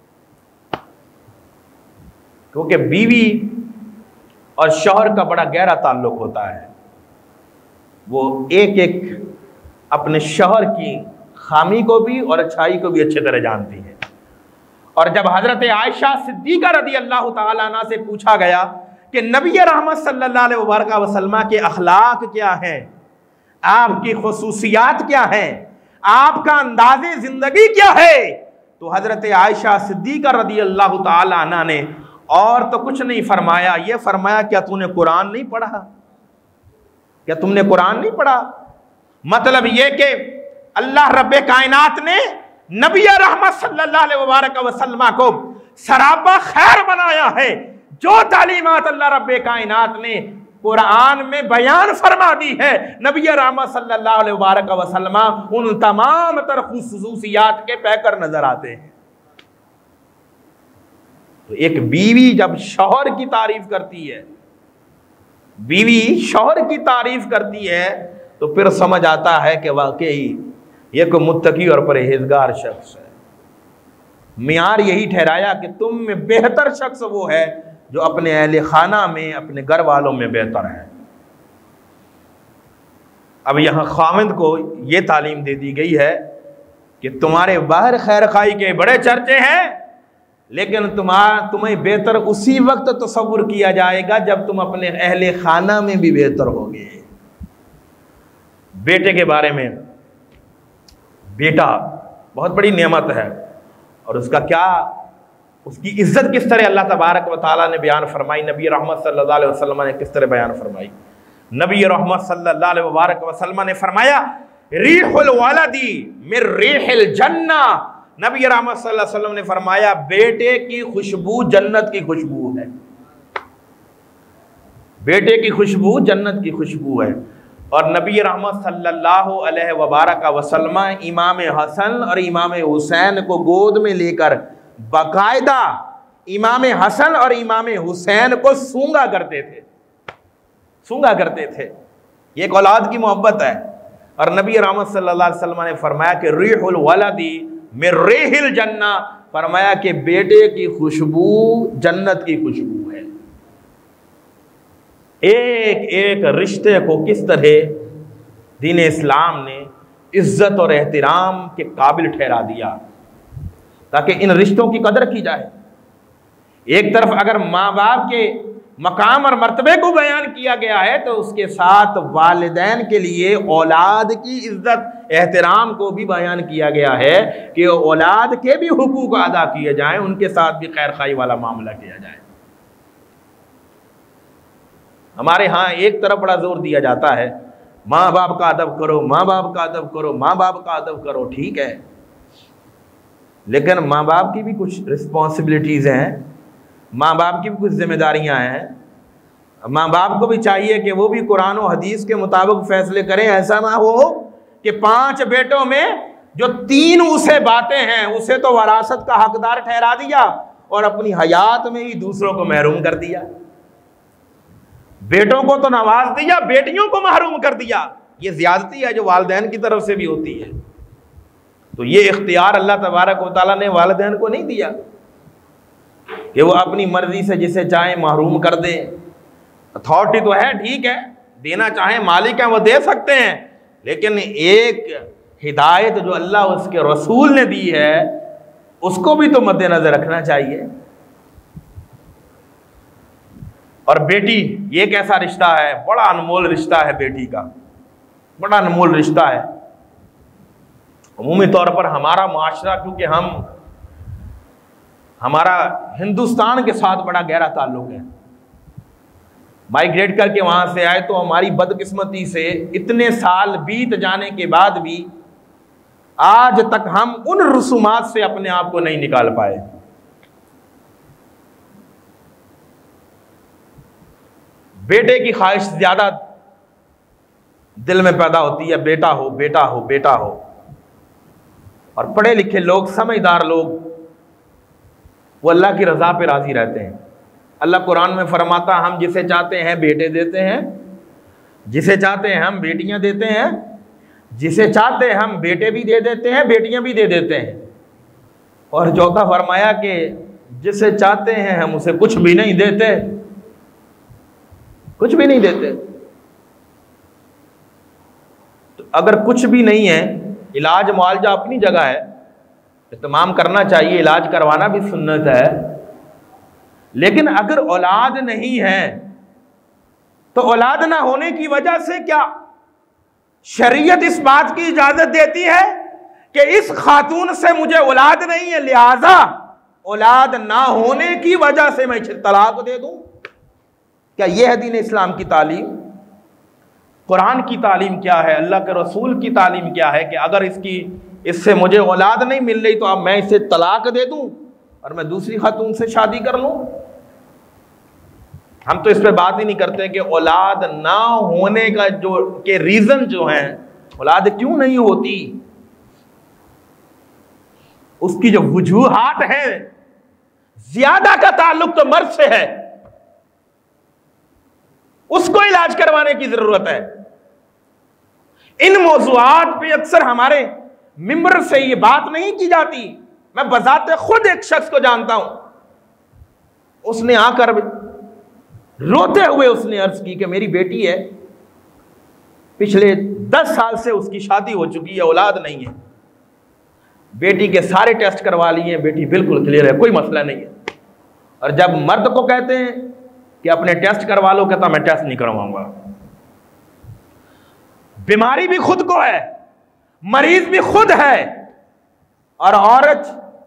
क्योंकि बीवी और शौहर का बड़ा गहरा ताल्लुक होता है। वो एक एक अपने शौहर की खामी को भी और अच्छाई को भी अच्छी तरह जानती है। और जब हजरत आयशा सिद्दीका रदी अल्लाह ताला अन्हा से पूछा गया कि नबी रहमत सल्लल्लाहु अलैहि वसल्लम के अखलाक क्या हैं, आपकी खुसूसियात क्या हैं, आपका अंदाज़े ज़िंदगी क्या है, तो हजरत आयशा सिद्दीका रदी अल्लाह ताला अन्हा ने और तो कुछ नहीं फरमाया, ये फरमाया क्या तूने कुरान नहीं पढ़ा, क्या तुमने कुरान नहीं पढ़ा। मतलब ये कि अल्लाह रब्बे कायनात ने नबी रहमत सल्लल्लाहु अलैहि वसल्लम को सरापा खैर बनाया है। जो तालीमात अल्लाह रब्बे कायनात ने कुरान में बयान फरमा दी है, नबी रहमत सल्लल्लाहु अलैहि वसल्लम उन तमाम तर खुसूसियात के पैकर नजर आते हैं। तो एक बीवी जब शौहर की तारीफ करती है, बीवी शौहर की तारीफ करती है, तो फिर समझ आता है कि वाकई ये कोई मुत्तकी और परहेजगार शख्स है। मियार यही ठहराया कि तुम में बेहतर शख्स वो है जो अपने अहले खाना में, अपने घर वालों में बेहतर है। अब यहाँ खामिद को ये तालीम दे दी गई है कि तुम्हारे बाहर खैर खाई के बड़े चर्चे हैं, लेकिन तुम्हें बेहतर उसी वक्त तसव्वुर किया जाएगा जब तुम अपने अहले खाना में भी बेहतर होगे। बेटे के बारे में, बेटा बहुत बड़ी नेमत है और उसकी इज्जत किस तरह अल्लाह तबारक व तआला ने बयान फरमाई, नबी रहमत सल्लल्लाहु अलैहि वसल्लम ने किस तरह बयान फरमाई। नबी रहमत सल्लल्लाहु अलैहि वसल्लम ने फरमाया, रीहुल वलदी मिर रीहिल जन्ना। नबी रहमत सल्लल्लाहु अलैहि वसल्लम ने फरमाया, बेटे की खुशबू जन्नत की खुशबू है। बेटे की खुशबू जन्नत की खुशबू है। और नबी रहमत सल्लल्लाहु अलैहि वसल्लम इमाम हसन और इमाम हुसैन को गोद में लेकर बाकायदा इमाम हसन और इमाम हुसैन को सूंघा करते थे। ये एक औलाद की मोहब्बत है। और नबी रहमत सल्लल्लाहु अलैहि वसल्लम ने फरमाया कि रीहुल वलदी मिर रीहिल जन्ना, फरमाया कि बेटे की खुशबू जन्नत की खुशबू है। एक एक रिश्ते को किस तरह दीन इस्लाम ने इज्जत और एहतराम के काबिल ठहरा दिया ताकि इन रिश्तों की कदर की जाए। एक तरफ अगर माँ बाप के मकाम और मर्तबे को बयान किया गया है तो उसके साथ वालिदैन के लिए औलाद की इज्जत एहतराम को भी बयान किया गया है कि औलाद के भी हुकूक अदा किए जाएं, उनके साथ भी खैर खाई वाला मामला किया जाए। हमारे यहाँ एक तरफ बड़ा जोर दिया जाता है, माँ बाप का अदब करो, माँ बाप का अदब करो, माँ बाप का अदब करो। ठीक है, लेकिन माँ बाप की भी कुछ रिस्पॉन्सिबिलिटीज़ हैं, माँ बाप की भी कुछ जिम्मेदारियाँ हैं। माँ बाप को भी चाहिए कि वो भी कुरान और हदीस के मुताबिक फैसले करें। ऐसा ना हो कि 5 बेटों में जो 3 उसे बातें हैं उसे तो वरासत का हकदार ठहरा दिया और अपनी हयात में ही दूसरों को महरूम कर दिया। बेटों को तो नवाज दिया, बेटियों को महरूम कर दिया। ये ज्यादती है जो वालिदैन की तरफ से भी होती है। तो ये इख्तियार अल्लाह तबारक व तआला ने वालिदैन को नहीं दिया कि वो अपनी मर्जी से जिसे चाहे महरूम कर दे। अथॉरिटी तो है, ठीक है, देना चाहे मालिक हैं वो दे सकते हैं, लेकिन एक हिदायत जो अल्लाह उसके रसूल ने दी है उसको भी तो मद्देनजर रखना चाहिए। और बेटी, ये कैसा रिश्ता है, बड़ा अनमोल रिश्ता है बेटी का, बड़ा अनमोल रिश्ता है। अमूमी तौर पर हमारा माशरा, क्योंकि हमारा हिंदुस्तान के साथ बड़ा गहरा ताल्लुक है, माइग्रेट करके वहां से आए, तो हमारी बदकिस्मती से इतने साल बीत जाने के बाद भी आज तक हम उन रसूमात से अपने आप को नहीं निकाल पाए। बेटे की ख्वाहिश ज्यादा दिल में पैदा होती है, बेटा हो बेटा हो बेटा हो। और पढ़े लिखे लोग, समझदार लोग, वो अल्लाह की रजा पे राजी रहते हैं। अल्लाह कुरान में फरमाता, हम जिसे चाहते हैं बेटे देते हैं, जिसे चाहते हैं हम बेटियां देते हैं, जिसे चाहते हैं हम बेटे भी दे देते हैं, बेटियां भी दे देते हैं। और चौथा फरमाया कि जिसे चाहते हैं हम उसे कुछ भी नहीं देते, कुछ भी नहीं देते। तो अगर कुछ भी नहीं है, इलाज मुआवजा अपनी जगह है, इत्माम करना चाहिए, इलाज करवाना भी सुन्नत है, लेकिन अगर औलाद नहीं है तो औलाद ना होने की वजह से क्या शरीयत इस बात की इजाजत देती है कि इस खातून से मुझे औलाद नहीं है, लिहाजा औलाद ना होने की वजह से मैं तलाक दे दूं? क्या यह है दीन इस्लाम की तालीम? कुरान की तालीम क्या है, अल्लाह के रसूल की तालीम क्या है कि अगर इससे मुझे औलाद नहीं मिल रही तो अब मैं इसे तलाक दे दूं और मैं दूसरी खातून से शादी कर लूं? हम तो इस पे बात ही नहीं करते कि औलाद ना होने का के रीजन जो हैं, औलाद क्यों नहीं होती, उसकी जो वजूहात है, ज्यादा का ताल्लुक तो मर्द से है, उसको इलाज करवाने की जरूरत है। इन मौजूआत पे अक्सर हमारे मिंबर से ये बात नहीं की जाती। मैं बजाते खुद एक शख्स को जानता हूं, उसने आकर रोते हुए उसने अर्ज की कि मेरी बेटी है, पिछले 10 साल से उसकी शादी हो चुकी है, औलाद नहीं है, बेटी के सारे टेस्ट करवा लिए, बेटी बिल्कुल क्लियर है, कोई मसला नहीं है। और जब मर्द को कहते हैं कि अपने टेस्ट करवा लो, कहता मैं टेस्ट नहीं करवाऊंगा। बीमारी भी खुद को है, मरीज भी खुद है, और औरत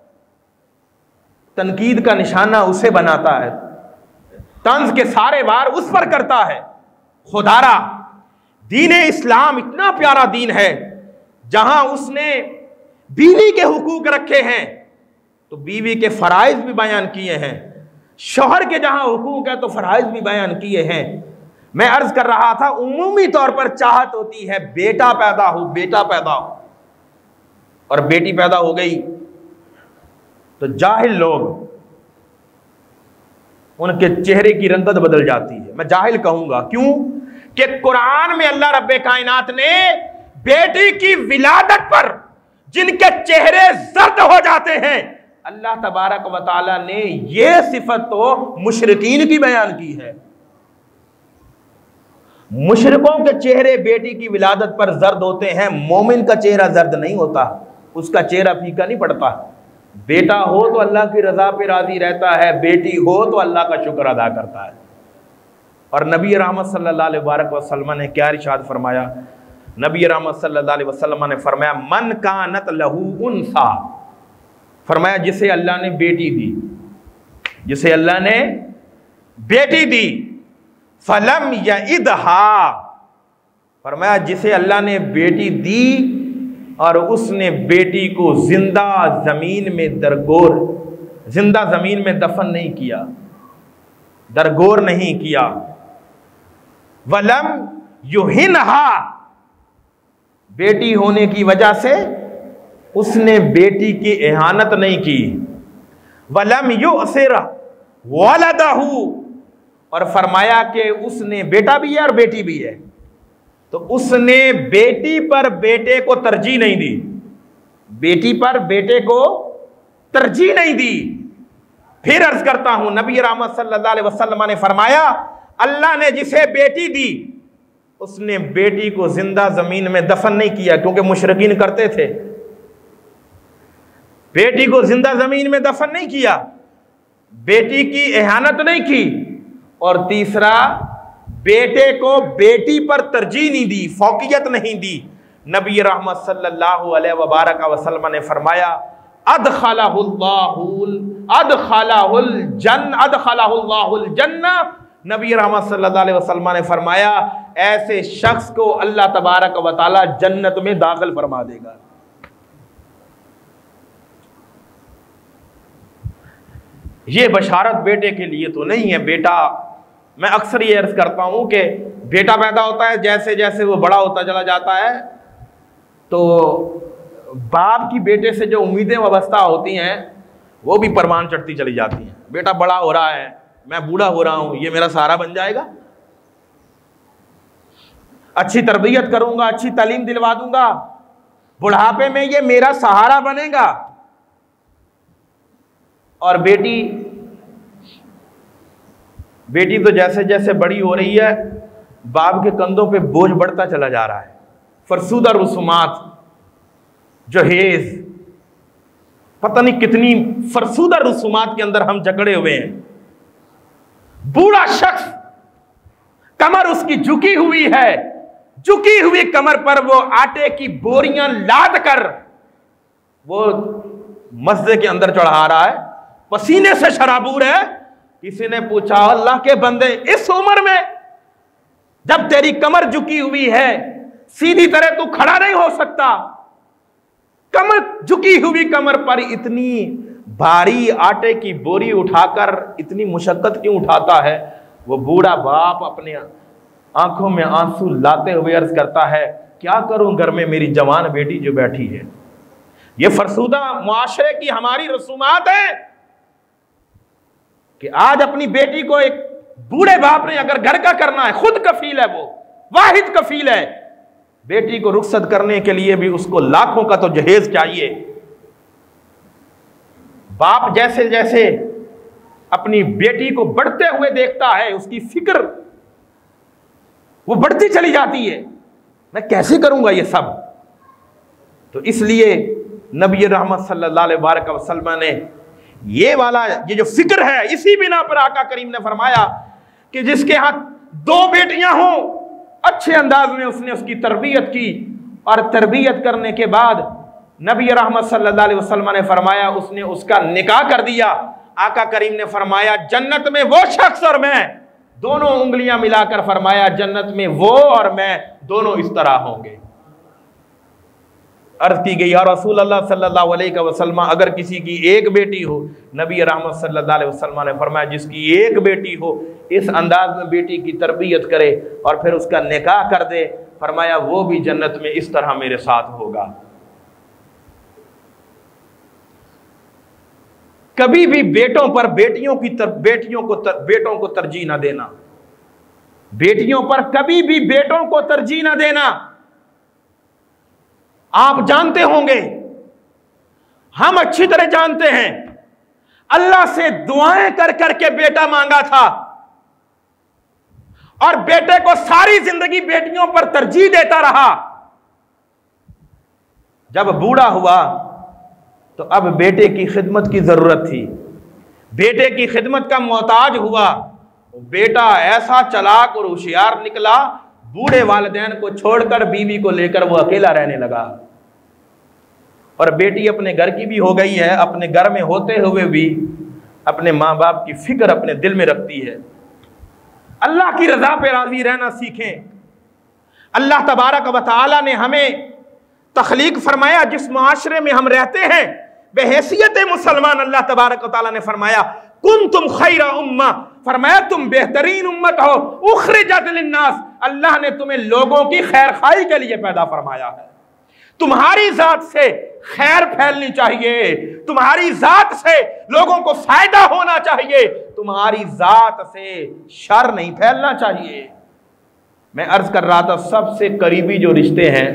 तनकीद का निशाना उसे बनाता है, तंज के सारे वार उस पर करता है। खुदारा दीन इस्लाम इतना प्यारा दीन है, जहां उसने बीवी के हुकूक रखे हैं तो बीवी के फराइज भी बयान किए हैं, शौहर के जहां हुकूक है तो फराइज भी बयान किए हैं। मैं अर्ज कर रहा था, उमूमी तौर पर चाहत होती है बेटा पैदा हो, बेटा पैदा हो, और बेटी पैदा हो गई तो जाहिल लोग, उनके चेहरे की रंगत बदल जाती है। मैं जाहिल कहूंगा, क्यों कि कुरान में अल्लाह रब्बे कायनात ने बेटी की विलादत पर जिनके चेहरे जर्द हो जाते हैं, अल्लाह तबारक व तआला ने यह सिफत तो मुशरिकीन की बयान की है। मुशरिकों के चेहरे बेटी की विलादत पर जर्द होते हैं, मोमिन का चेहरा जर्द नहीं होता, उसका चेहरा फीका नहीं पड़ता। बेटा हो तो अल्लाह की रजा पे राजी रहता है, बेटी हो तो अल्लाह का शुक्र अदा करता है। और नबी रहमत सल्लल्लाहु अलैहि वसल्लम ने क्या इरशाद फरमाया? नबी रहमत सल्लल्लाहु अलैहि वसल्लम ने फरमाया, मन कानत लहू उनसा, फरमाया जिसे अल्लाह ने बेटी दी, जिसे अल्लाह ने बेटी दी, फलम यइदहा, फरमाया जिसे अल्लाह ने बेटी दी और उसने बेटी को जिंदा जमीन में दरगोर, जिंदा जमीन में दफन नहीं किया, दरगोर नहीं किया, वलम युहिनहा, बेटी होने की वजह से उसने बेटी की इहानत नहीं की, वलम युसिर वलदहू, और फरमाया कि उसने बेटा भी है और बेटी भी है, तो उसने बेटी पर बेटे को तरजीह नहीं दी, बेटी पर बेटे को तरजीह नहीं दी। फिर अर्ज करता हूं, नबी रहमत सल्लल्लाहु अलैहि वसल्लम ने फरमाया, अल्लाह ने जिसे बेटी दी उसने बेटी को जिंदा जमीन में दफन नहीं किया, क्योंकि मुशरिकीन करते थे, बेटी को जिंदा जमीन में दफन नहीं किया, बेटी की इहानत नहीं की, और तीसरा बेटे को बेटी पर तरजीह नहीं दी, फौकियत नहीं दी। नबी रहमत सल्लल्लाहु अलैहि वसल्लम ने फरमाया, अदखलहुल्लाहुल जन्ना, नबी रहमत सल्लल्लाहु अलैहि वसल्लम ने फरमाया ऐसे शख्स को अल्लाह तबारक व तआला जन्नत में दाखिल फरमा देगा। ये बशारत बेटे के लिए तो नहीं है। बेटा, मैं अक्सर ये अर्ज करता हूं कि बेटा पैदा होता है, जैसे जैसे वो बड़ा होता चला जाता है तो बाप की बेटे से जो उम्मीदें वाबस्ता होती हैं वो भी परवान चढ़ती चली जाती हैं। बेटा बड़ा हो रहा है, मैं बूढ़ा हो रहा हूं, ये मेरा सहारा बन जाएगा, अच्छी तरबियत करूंगा, अच्छी तालीम दिलवा दूंगा, बुढ़ापे में ये मेरा सहारा बनेगा। और बेटी तो जैसे जैसे बड़ी हो रही है बाप के कंधों पे बोझ बढ़ता चला जा रहा है। फरसूदा रसूमात, जहेज, पता नहीं कितनी फरसूदा रसूमात के अंदर हम जकड़े हुए हैं। बूढ़ा शख्स, कमर उसकी झुकी हुई है, झुकी हुई कमर पर वो आटे की बोरियां लाद कर वो मस्जिद के अंदर चढ़ा रहा है, पसीने से शराबूर है। किसी ने पूछा, अल्लाह के बंदे, इस उम्र में जब तेरी कमर झुकी हुई है, सीधी तरह तू खड़ा नहीं हो सकता, कमर झुकी हुई कमर पर इतनी भारी आटे की बोरी उठाकर इतनी मुशक्कत क्यों उठाता है? वो बूढ़ा बाप अपने आंखों में आंसू लाते हुए अर्ज करता है, क्या करूं घर में मेरी जवान बेटी जो बैठी है। ये फरसूदा मुआशरे की हमारी रसूमात है कि आज अपनी बेटी को एक बूढ़े बाप ने अगर घर का करना है, खुद कफील है, वो वाहिद कफील है, बेटी को रुखसत करने के लिए भी उसको लाखों का तो जहेज चाहिए। बाप जैसे जैसे अपनी बेटी को बढ़ते हुए देखता है, उसकी फिक्र वो बढ़ती चली जाती है, मैं कैसे करूंगा ये सब। तो इसलिए नबी रहमत सल्लल्लाहु अलैहि वसल्लम ने ये जो फिक्र है, इसी बिना पर आका करीम ने फरमाया कि जिसके हाथ 2 बेटियां हों, अच्छे अंदाज में उसने उसकी तरबियत की, और तरबियत करने के बाद नबी रहमत सल्लल्लाहु अलैहि वसल्लम ने फरमाया उसने उसका निकाह कर दिया। आका करीम ने फरमाया जन्नत में वो शख्स और मैं, दोनों उंगलियां मिलाकर फरमाया जन्नत में वो और मैं दोनों इस तरह होंगे। अर्ज की गई या रसूल अल्लाह सल्लल्लाहु अलैहि वसल्लम, अगर किसी की एक बेटी हो, नबी रहमत सल्लल्लाहु अलैहि वसल्लम ने फरमाया जिसकी एक बेटी हो, इस अंदाज में बेटी की तरबियत करे और फिर उसका निकाह कर दे, फरमाया वो भी जन्नत में इस तरह मेरे साथ होगा। कभी भी बेटों पर बेटों को तरजीह ना देना, बेटियों पर कभी भी बेटों को तरजीह ना देना। आप जानते होंगे, हम अच्छी तरह जानते हैं, अल्लाह से दुआएं कर करके बेटा मांगा था और बेटे को सारी जिंदगी बेटियों पर तरजीह देता रहा। जब बूढ़ा हुआ तो अब बेटे की खिदमत की जरूरत थी, बेटे की खिदमत का मोहताज हुआ। बेटा ऐसा चालाक और होशियार निकला, बूढ़े वालिदैन को छोड़कर बीवी को लेकर वो अकेला रहने लगा। और बेटी अपने घर की भी हो गई है, अपने घर में होते हुए भी अपने माँ बाप की फिक्र अपने दिल में रखती है। अल्लाह की रजा पे राजी रहना सीखें। अल्लाह तबारक व तआला ने हमें तख्लीक फरमाया, जिस माशरे में हम रहते हैं बेहैसियत मुसलमान, अल्लाह तबारक व तआला ने फरमाया कुंतुम खैरा उम्मा, फरमाया तुम बेहतरीन उम्मत हो, उखरिजत लिन्नास, अल्लाह ने तुम्हें लोगों की खैर खाई के लिए पैदा फरमाया है। तुम्हारी जात से खैर फैलनी चाहिए, तुम्हारी जात से लोगों को फायदा होना चाहिए, तुम्हारी जात से शर नहीं फैलना चाहिए। मैं अर्ज कर रहा था, सबसे करीबी जो रिश्ते हैं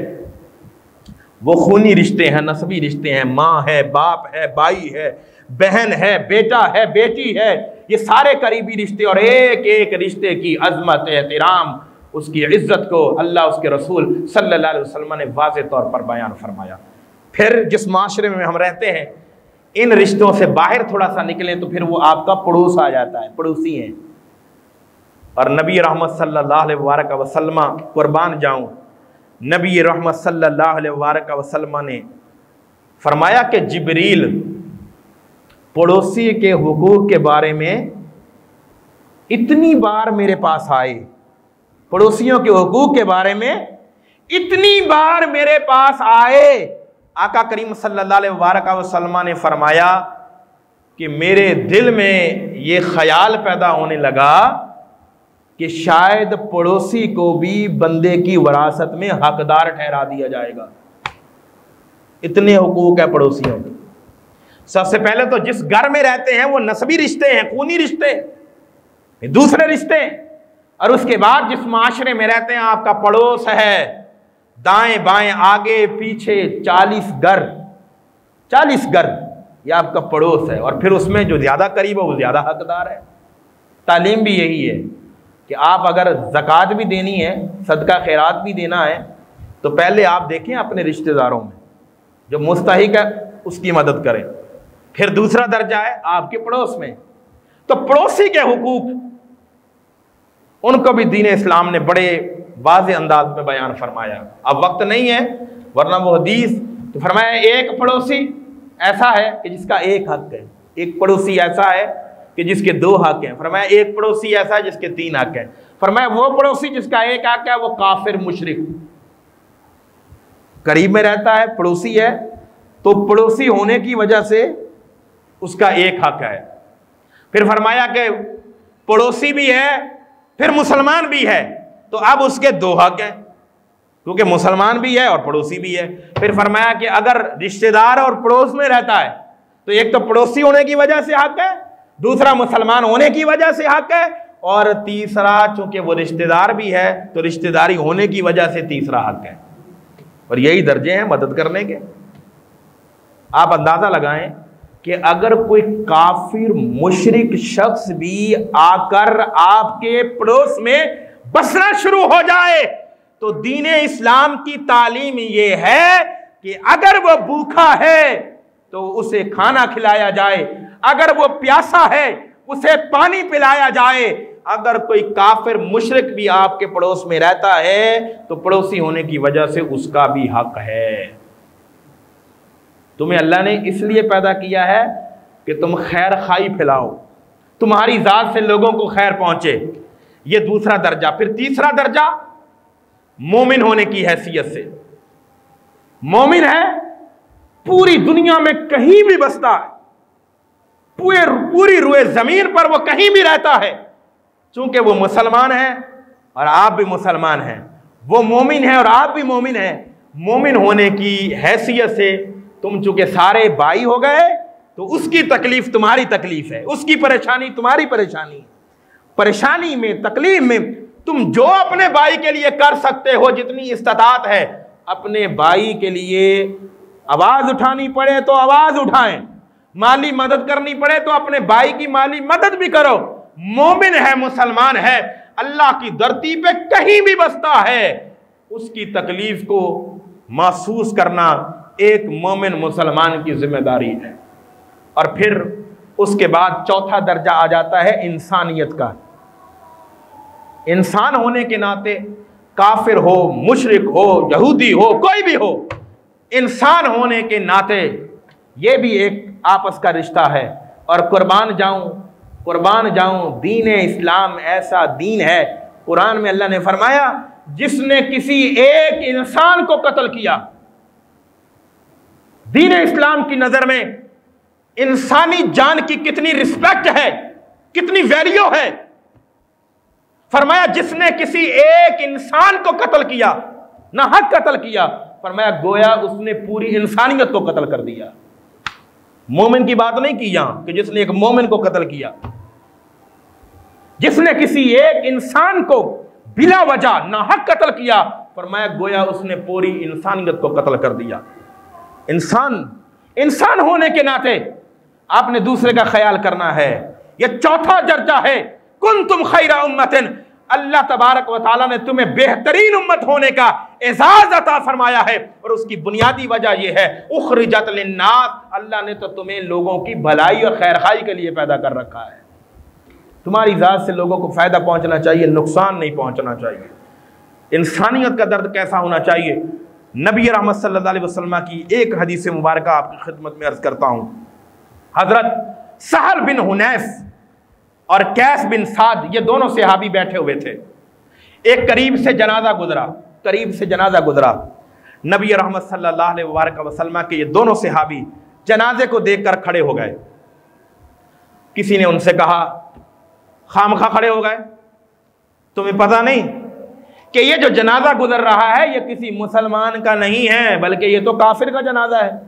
वो खूनी रिश्ते हैं, नस्बी रिश्ते हैं। माँ है, बाप है, भाई है, बहन है, बेटा है, बेटी है, ये सारे करीबी रिश्ते। और एक एक रिश्ते की अजमत, एहतराम, उसकी इज्जत को अल्लाह उसके रसूल सल्लल्लाहु अलैहि वसल्लम ने वाज़ेह तौर पर बयान फरमाया। फिर जिस माशरे में हम रहते हैं, इन रिश्तों से बाहर थोड़ा सा निकलें तो फिर वो आपका पड़ोस आ जाता है, पड़ोसी हैं। और नबी रहमत सल्लल्लाहु अलैहि वसल्लम, कुर्बान जाऊं, नबी रहमत सल्लल्लाहु अलैहि वसल्लम ने फरमाया कि जिब्रील पड़ोसी के हुकूक के बारे में इतनी बार मेरे पास आए, पड़ोसियों के हुकूक के बारे में इतनी बार मेरे पास आए, आका करीम सल्लल्लाहु अलैहि वसल्लम ने फरमाया कि मेरे दिल में ये ख्याल पैदा होने लगा कि शायद पड़ोसी को भी बंदे की वरासत में हकदार ठहरा दिया जाएगा। इतने हुकूक है पड़ोसियों के। सबसे पहले तो जिस घर में रहते हैं वो नस्बी रिश्ते हैं, खूनी रिश्ते, दूसरे रिश्ते, और उसके बाद जिस माशरे में रहते हैं आपका पड़ोस है, दाएं बाएं आगे पीछे 40 घर, 40 घर ये आपका पड़ोस है। और फिर उसमें जो ज्यादा करीब है वो ज्यादा हकदार है। तालीम भी यही है कि आप अगर ज़कात भी देनी है, सदका खैरात भी देना है, तो पहले आप देखें अपने रिश्तेदारों में जो मुस्तहिक है उसकी मदद करें। फिर दूसरा दर्जा है आपके पड़ोस में। तो पड़ोसी के हुकूक उनको भी दीन इस्लाम ने बड़े वाज़ेह अंदाज में बयान फरमाया। अब वक्त नहीं है वरना वो हदीस, तो फरमाया एक पड़ोसी ऐसा है कि जिसका एक हक है, एक पड़ोसी ऐसा है कि जिसके 2 हक हैं। फरमाया एक पड़ोसी ऐसा है जिसके 3 हक हैं। फरमाया वो पड़ोसी जिसका एक हक है वो काफिर मुशरिक, करीब में रहता है, पड़ोसी है, तो पड़ोसी होने की वजह से उसका एक हक है। फिर फरमाया कि पड़ोसी भी है फिर मुसलमान भी है, तो अब उसके 2 हक हैं, क्योंकि मुसलमान भी है और पड़ोसी भी है। फिर फरमाया कि अगर रिश्तेदार और पड़ोस में रहता है तो एक तो पड़ोसी होने की वजह से हक है, दूसरा मुसलमान होने की वजह से हक है, और तीसरा चूंकि वो रिश्तेदार भी है तो रिश्तेदारी होने की वजह से तीसरा हक है। और यही दर्जे हैं मदद करने के। आप अंदाजा लगाएं कि अगर कोई काफिर मुशरिक शख्स भी आकर आपके पड़ोस में बसना शुरू हो जाए तो दीन इस्लाम की तालीम ये है कि अगर वो भूखा है तो उसे खाना खिलाया जाए, अगर वो प्यासा है उसे पानी पिलाया जाए। अगर कोई काफिर मुशरिक भी आपके पड़ोस में रहता है तो पड़ोसी होने की वजह से उसका भी हक है। तुम्हें अल्लाह ने इसलिए पैदा किया है कि तुम खैर खाई फैलाओ, तुम्हारी जात से लोगों को खैर पहुंचे। ये दूसरा दर्जा। फिर तीसरा दर्जा मोमिन होने की हैसियत से। मोमिन है, पूरी दुनिया में कहीं भी बसता है, पूरी रुए जमीन पर वो कहीं भी रहता है, चूंकि वो मुसलमान है और आप भी मुसलमान हैं, वो मोमिन है और आप भी मोमिन हैं। मोमिन होने की हैसियत से तुम चूंकि सारे भाई हो गए तो उसकी तकलीफ तुम्हारी तकलीफ है, उसकी परेशानी तुम्हारी परेशानी है। परेशानी में, तकलीफ में तुम जो अपने भाई के लिए कर सकते हो, जितनी इस्तात है, अपने भाई के लिए आवाज उठानी पड़े तो आवाज उठाएं, माली मदद करनी पड़े तो अपने भाई की माली मदद भी करो। मोमिन है, मुसलमान है, अल्लाह की धरती पे कहीं भी बसता है, उसकी तकलीफ को महसूस करना एक मोमिन मुसलमान की जिम्मेदारी है। और फिर उसके बाद चौथा दर्जा आ जाता है इंसानियत का। इंसान होने के नाते काफिर हो, मुशरिक हो, यहूदी हो, कोई भी हो, इंसान होने के नाते ये भी एक आपस का रिश्ता है। और कुर्बान जाऊं, दीन इस्लाम ऐसा दीन है, कुरान में अल्लाह ने फरमाया जिसने किसी एक इंसान को कत्ल किया। दीन इस्लाम की नजर में इंसानी जान की कितनी रिस्पेक्ट है, कितनी वैल्यू है। फरमाया जिसने किसी एक इंसान को कत्ल किया, ना हक कत्ल किया, फरमाया गोया उसने पूरी इंसानियत को कत्ल कर दिया। मोमिन की बात नहीं की यहां कि जिसने एक मोमिन को कत्ल किया, जिसने किसी एक इंसान को बिला वजह ना हक कत्ल किया, फरमाया गोया उसने पूरी इंसानियत को कत्ल कर दिया। इंसान होने के नाते आपने दूसरे का ख्याल करना है। यह चौथा दर्जा है। कुंतुम खैरा उम्मतिन, अल्लाह तबारक व तआला ने तुम्हें बेहतरीन उम्मत होने का एजाज अता फरमाया है। और उसकी बुनियादी वजह यह है उखरिजत लिन्नास, अल्लाह ने तो तुम्हें लोगों की भलाई और खैरखाई के लिए पैदा कर रखा है। तुम्हारी जात से लोगों को फायदा पहुंचना चाहिए, नुकसान नहीं पहुंचना चाहिए। इंसानियत का दर्द कैसा होना चाहिए, नबी रहमत सल्लल्लाहु अलैहि वसल्लम की एक हदीस मुबारक आपकी खिदमत में अर्ज करता हूं। हजरत सहल बिन हुनैफ और कैस बिन साद, ये दोनों सहाबी बैठे हुए थे। एक करीब से जनाजा गुजरा। नबी रहमत सल्लल्लाहु अलैहि वसल्लम के ये दोनों सहाबी जनाजे को देखकर खड़े हो गए। किसी ने उनसे कहा खामखा खड़े हो गए, तुम्हें पता नहीं कि ये जो जनाजा गुजर रहा है ये किसी मुसलमान का नहीं है, बल्कि ये तो काफिर का जनाजा है।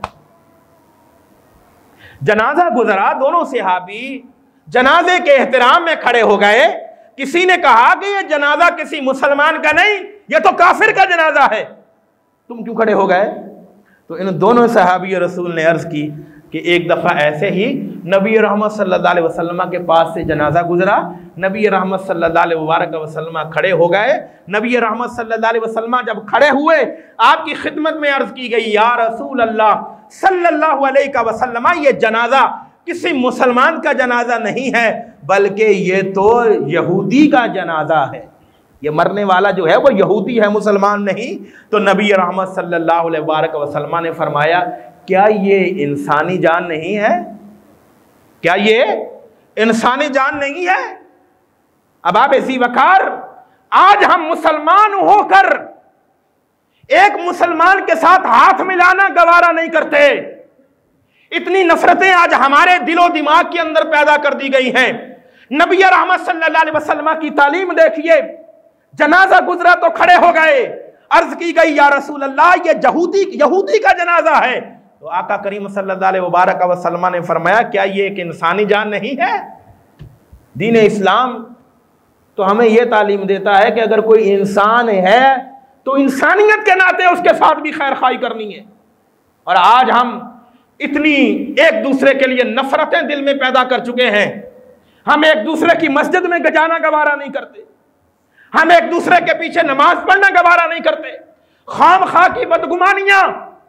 जनाजा गुजरा, दोनों सहाबी जनाजे के एहतराम में खड़े हो गए। किसी ने कहा कि ये जनाजा किसी मुसलमान का नहीं, ये तो काफिर का जनाजा है, तुम क्यों खड़े हो गए? तो इन दोनों सहाबी रसूल ने अर्ज की कि एक दफा ऐसे ही नबी रहमत सल्लल्लाहु अलैहि वसल्लम के पास से जनाजा गुजरा। नबी रहमत सल्लल्लाहु अलैहि वसल्लम खड़े हो गए। नबी रहमत सल्लल्लाहु अलैहि वसल्लम जब खड़े हुए, आपकी खिदमत में अर्ज की गई, या रसूल अल्लाह सल्लल्लाहु अलैहि वसल्लम, ये जनाजा किसी मुसलमान का जनाजा नहीं है, बल्कि ये तो यहूदी का जनाजा है। ये मरने वाला जो है वो यहूदी है, मुसलमान नहीं। तो नबी रहमत सल्लल्लाहु अलैहि वसल्लम ने फरमाया, क्या ये इंसानी जान नहीं है? क्या ये इंसानी जान नहीं है? अब आप ऐसी वकार, आज हम मुसलमान होकर एक मुसलमान के साथ हाथ मिलाना गवारा नहीं करते। इतनी नफरतें आज हमारे दिलो दिमाग के अंदर पैदा कर दी गई हैं। नबी रहमत सल्लल्लाहु अलैहि वसल्लम की तालीम देखिए। जनाजा गुजरा तो खड़े हो गए, अर्ज की गई, या रसूल अल्लाह ये यहूदी का जनाजा है। तो आका करीम सल्लल्लाहु अलैहि वसल्लम ने फरमाया, क्या ये एक इंसानी जान नहीं है? दीन इस्लाम तो हमें यह तालीम देता है कि अगर कोई इंसान है तो इंसानियत के नाते उसके साथ भी खैर खाई करनी है। और आज हम इतनी एक दूसरे के लिए नफरतें दिल में पैदा कर चुके हैं। हम एक दूसरे की मस्जिद में जाना गवारा नहीं करते, हम एक दूसरे के पीछे नमाज पढ़ना गवारा नहीं करते। खाम खा की बदगुमानियां,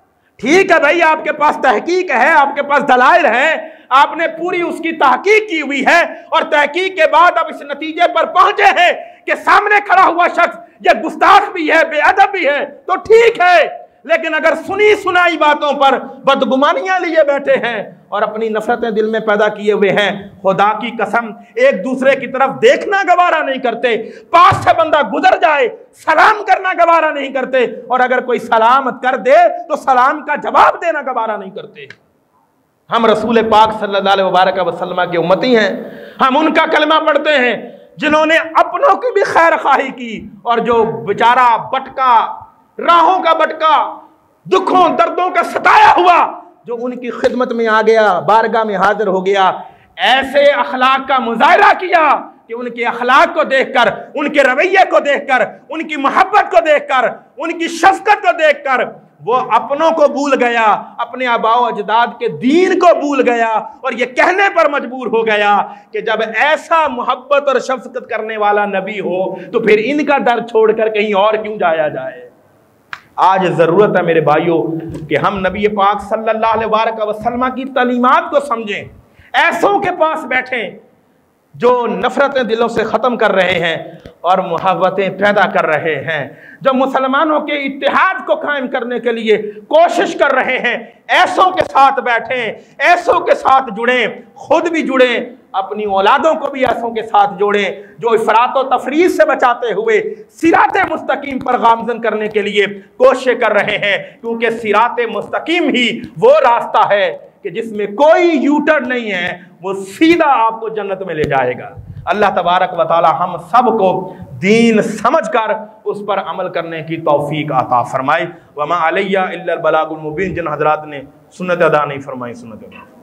ठीक है भाई, आपके पास तहकीक है, आपके पास दलाइल है, आपने पूरी उसकी तहकीक की हुई है और तहकीक के बाद अब इस नतीजे पर पहुंचे हैं कि सामने खड़ा हुआ शख्स ये गुस्ताख भी है, बेअदब भी है, तो ठीक है। लेकिन अगर सुनी सुनाई बातों पर बदगुमानियां लिए बैठे हैं और अपनी नफरतें दिल में पैदा किए हुए हैं, खुदा की कसम एक दूसरे की तरफ देखना गवारा नहीं करते, पास से बंदा गुजर जाए सलाम करना गवारा नहीं करते, और अगर कोई सलाम कर दे तो सलाम का जवाब देना गवारा नहीं करते। हम रसूल पाक सल्लल्लाहु अलैहि वसल्लम के उम्मती हैं, हम उनका कलमा पढ़ते हैं जिन्होंने अपनों की भी खैर खाही की, और जो बेचारा भटका, राहों का भटका, दुखों दर्दों का सताया हुआ, जो उनकी खिदमत में आ गया, बारगाह में हाजिर हो गया, ऐसे अखलाक का मुजाहिरा किया कि उनके अखलाक को देखकर, उनके रवैये को देखकर, उनकी मोहब्बत को देखकर, उनकी शफकत को देखकर वो अपनों को भूल गया, अपने आबाओ अजदाद के दीन को भूल गया, और ये कहने पर मजबूर हो गया कि जब ऐसा मोहब्बत और शफकत करने वाला नबी हो तो फिर इनका डर छोड़कर कहीं और क्यों जाया जाए। आज जरूरत है मेरे भाइयों कि हम नबी पाक सल्लल्लाहु अलैहि वसल्लम की तालीमात को समझें, ऐसों के पास बैठें जो नफरतें दिलों से ख़त्म कर रहे हैं और मोहब्बतें पैदा कर रहे हैं, जो मुसलमानों के इत्तेहाद को कायम करने के लिए कोशिश कर रहे हैं। ऐसों के साथ बैठें, ऐसों के साथ जुड़ें, खुद भी जुड़ें, अपनी औलादों को भी ऐसों के साथ जोड़ें जो इफरात व तफरीद से बचाते हुए सिराते मुस्तकीम पर गामजन करने के लिए कोशिश कर रहे हैं, क्योंकि सिराते मुस्तकीम ही वो रास्ता है कि जिसमें कोई यूटर्न नहीं है, वो सीधा आपको जन्नत में ले जाएगा। अल्लाह तबारक व तआला हम सब को दीन समझकर उस पर अमल करने की तौफीक अता फरमाए। वमा अलैया इल्लल बलागुल मुबीन। जिन हजरात ने सुन्नत अदा नहीं फरमाई, सुन्नत अदा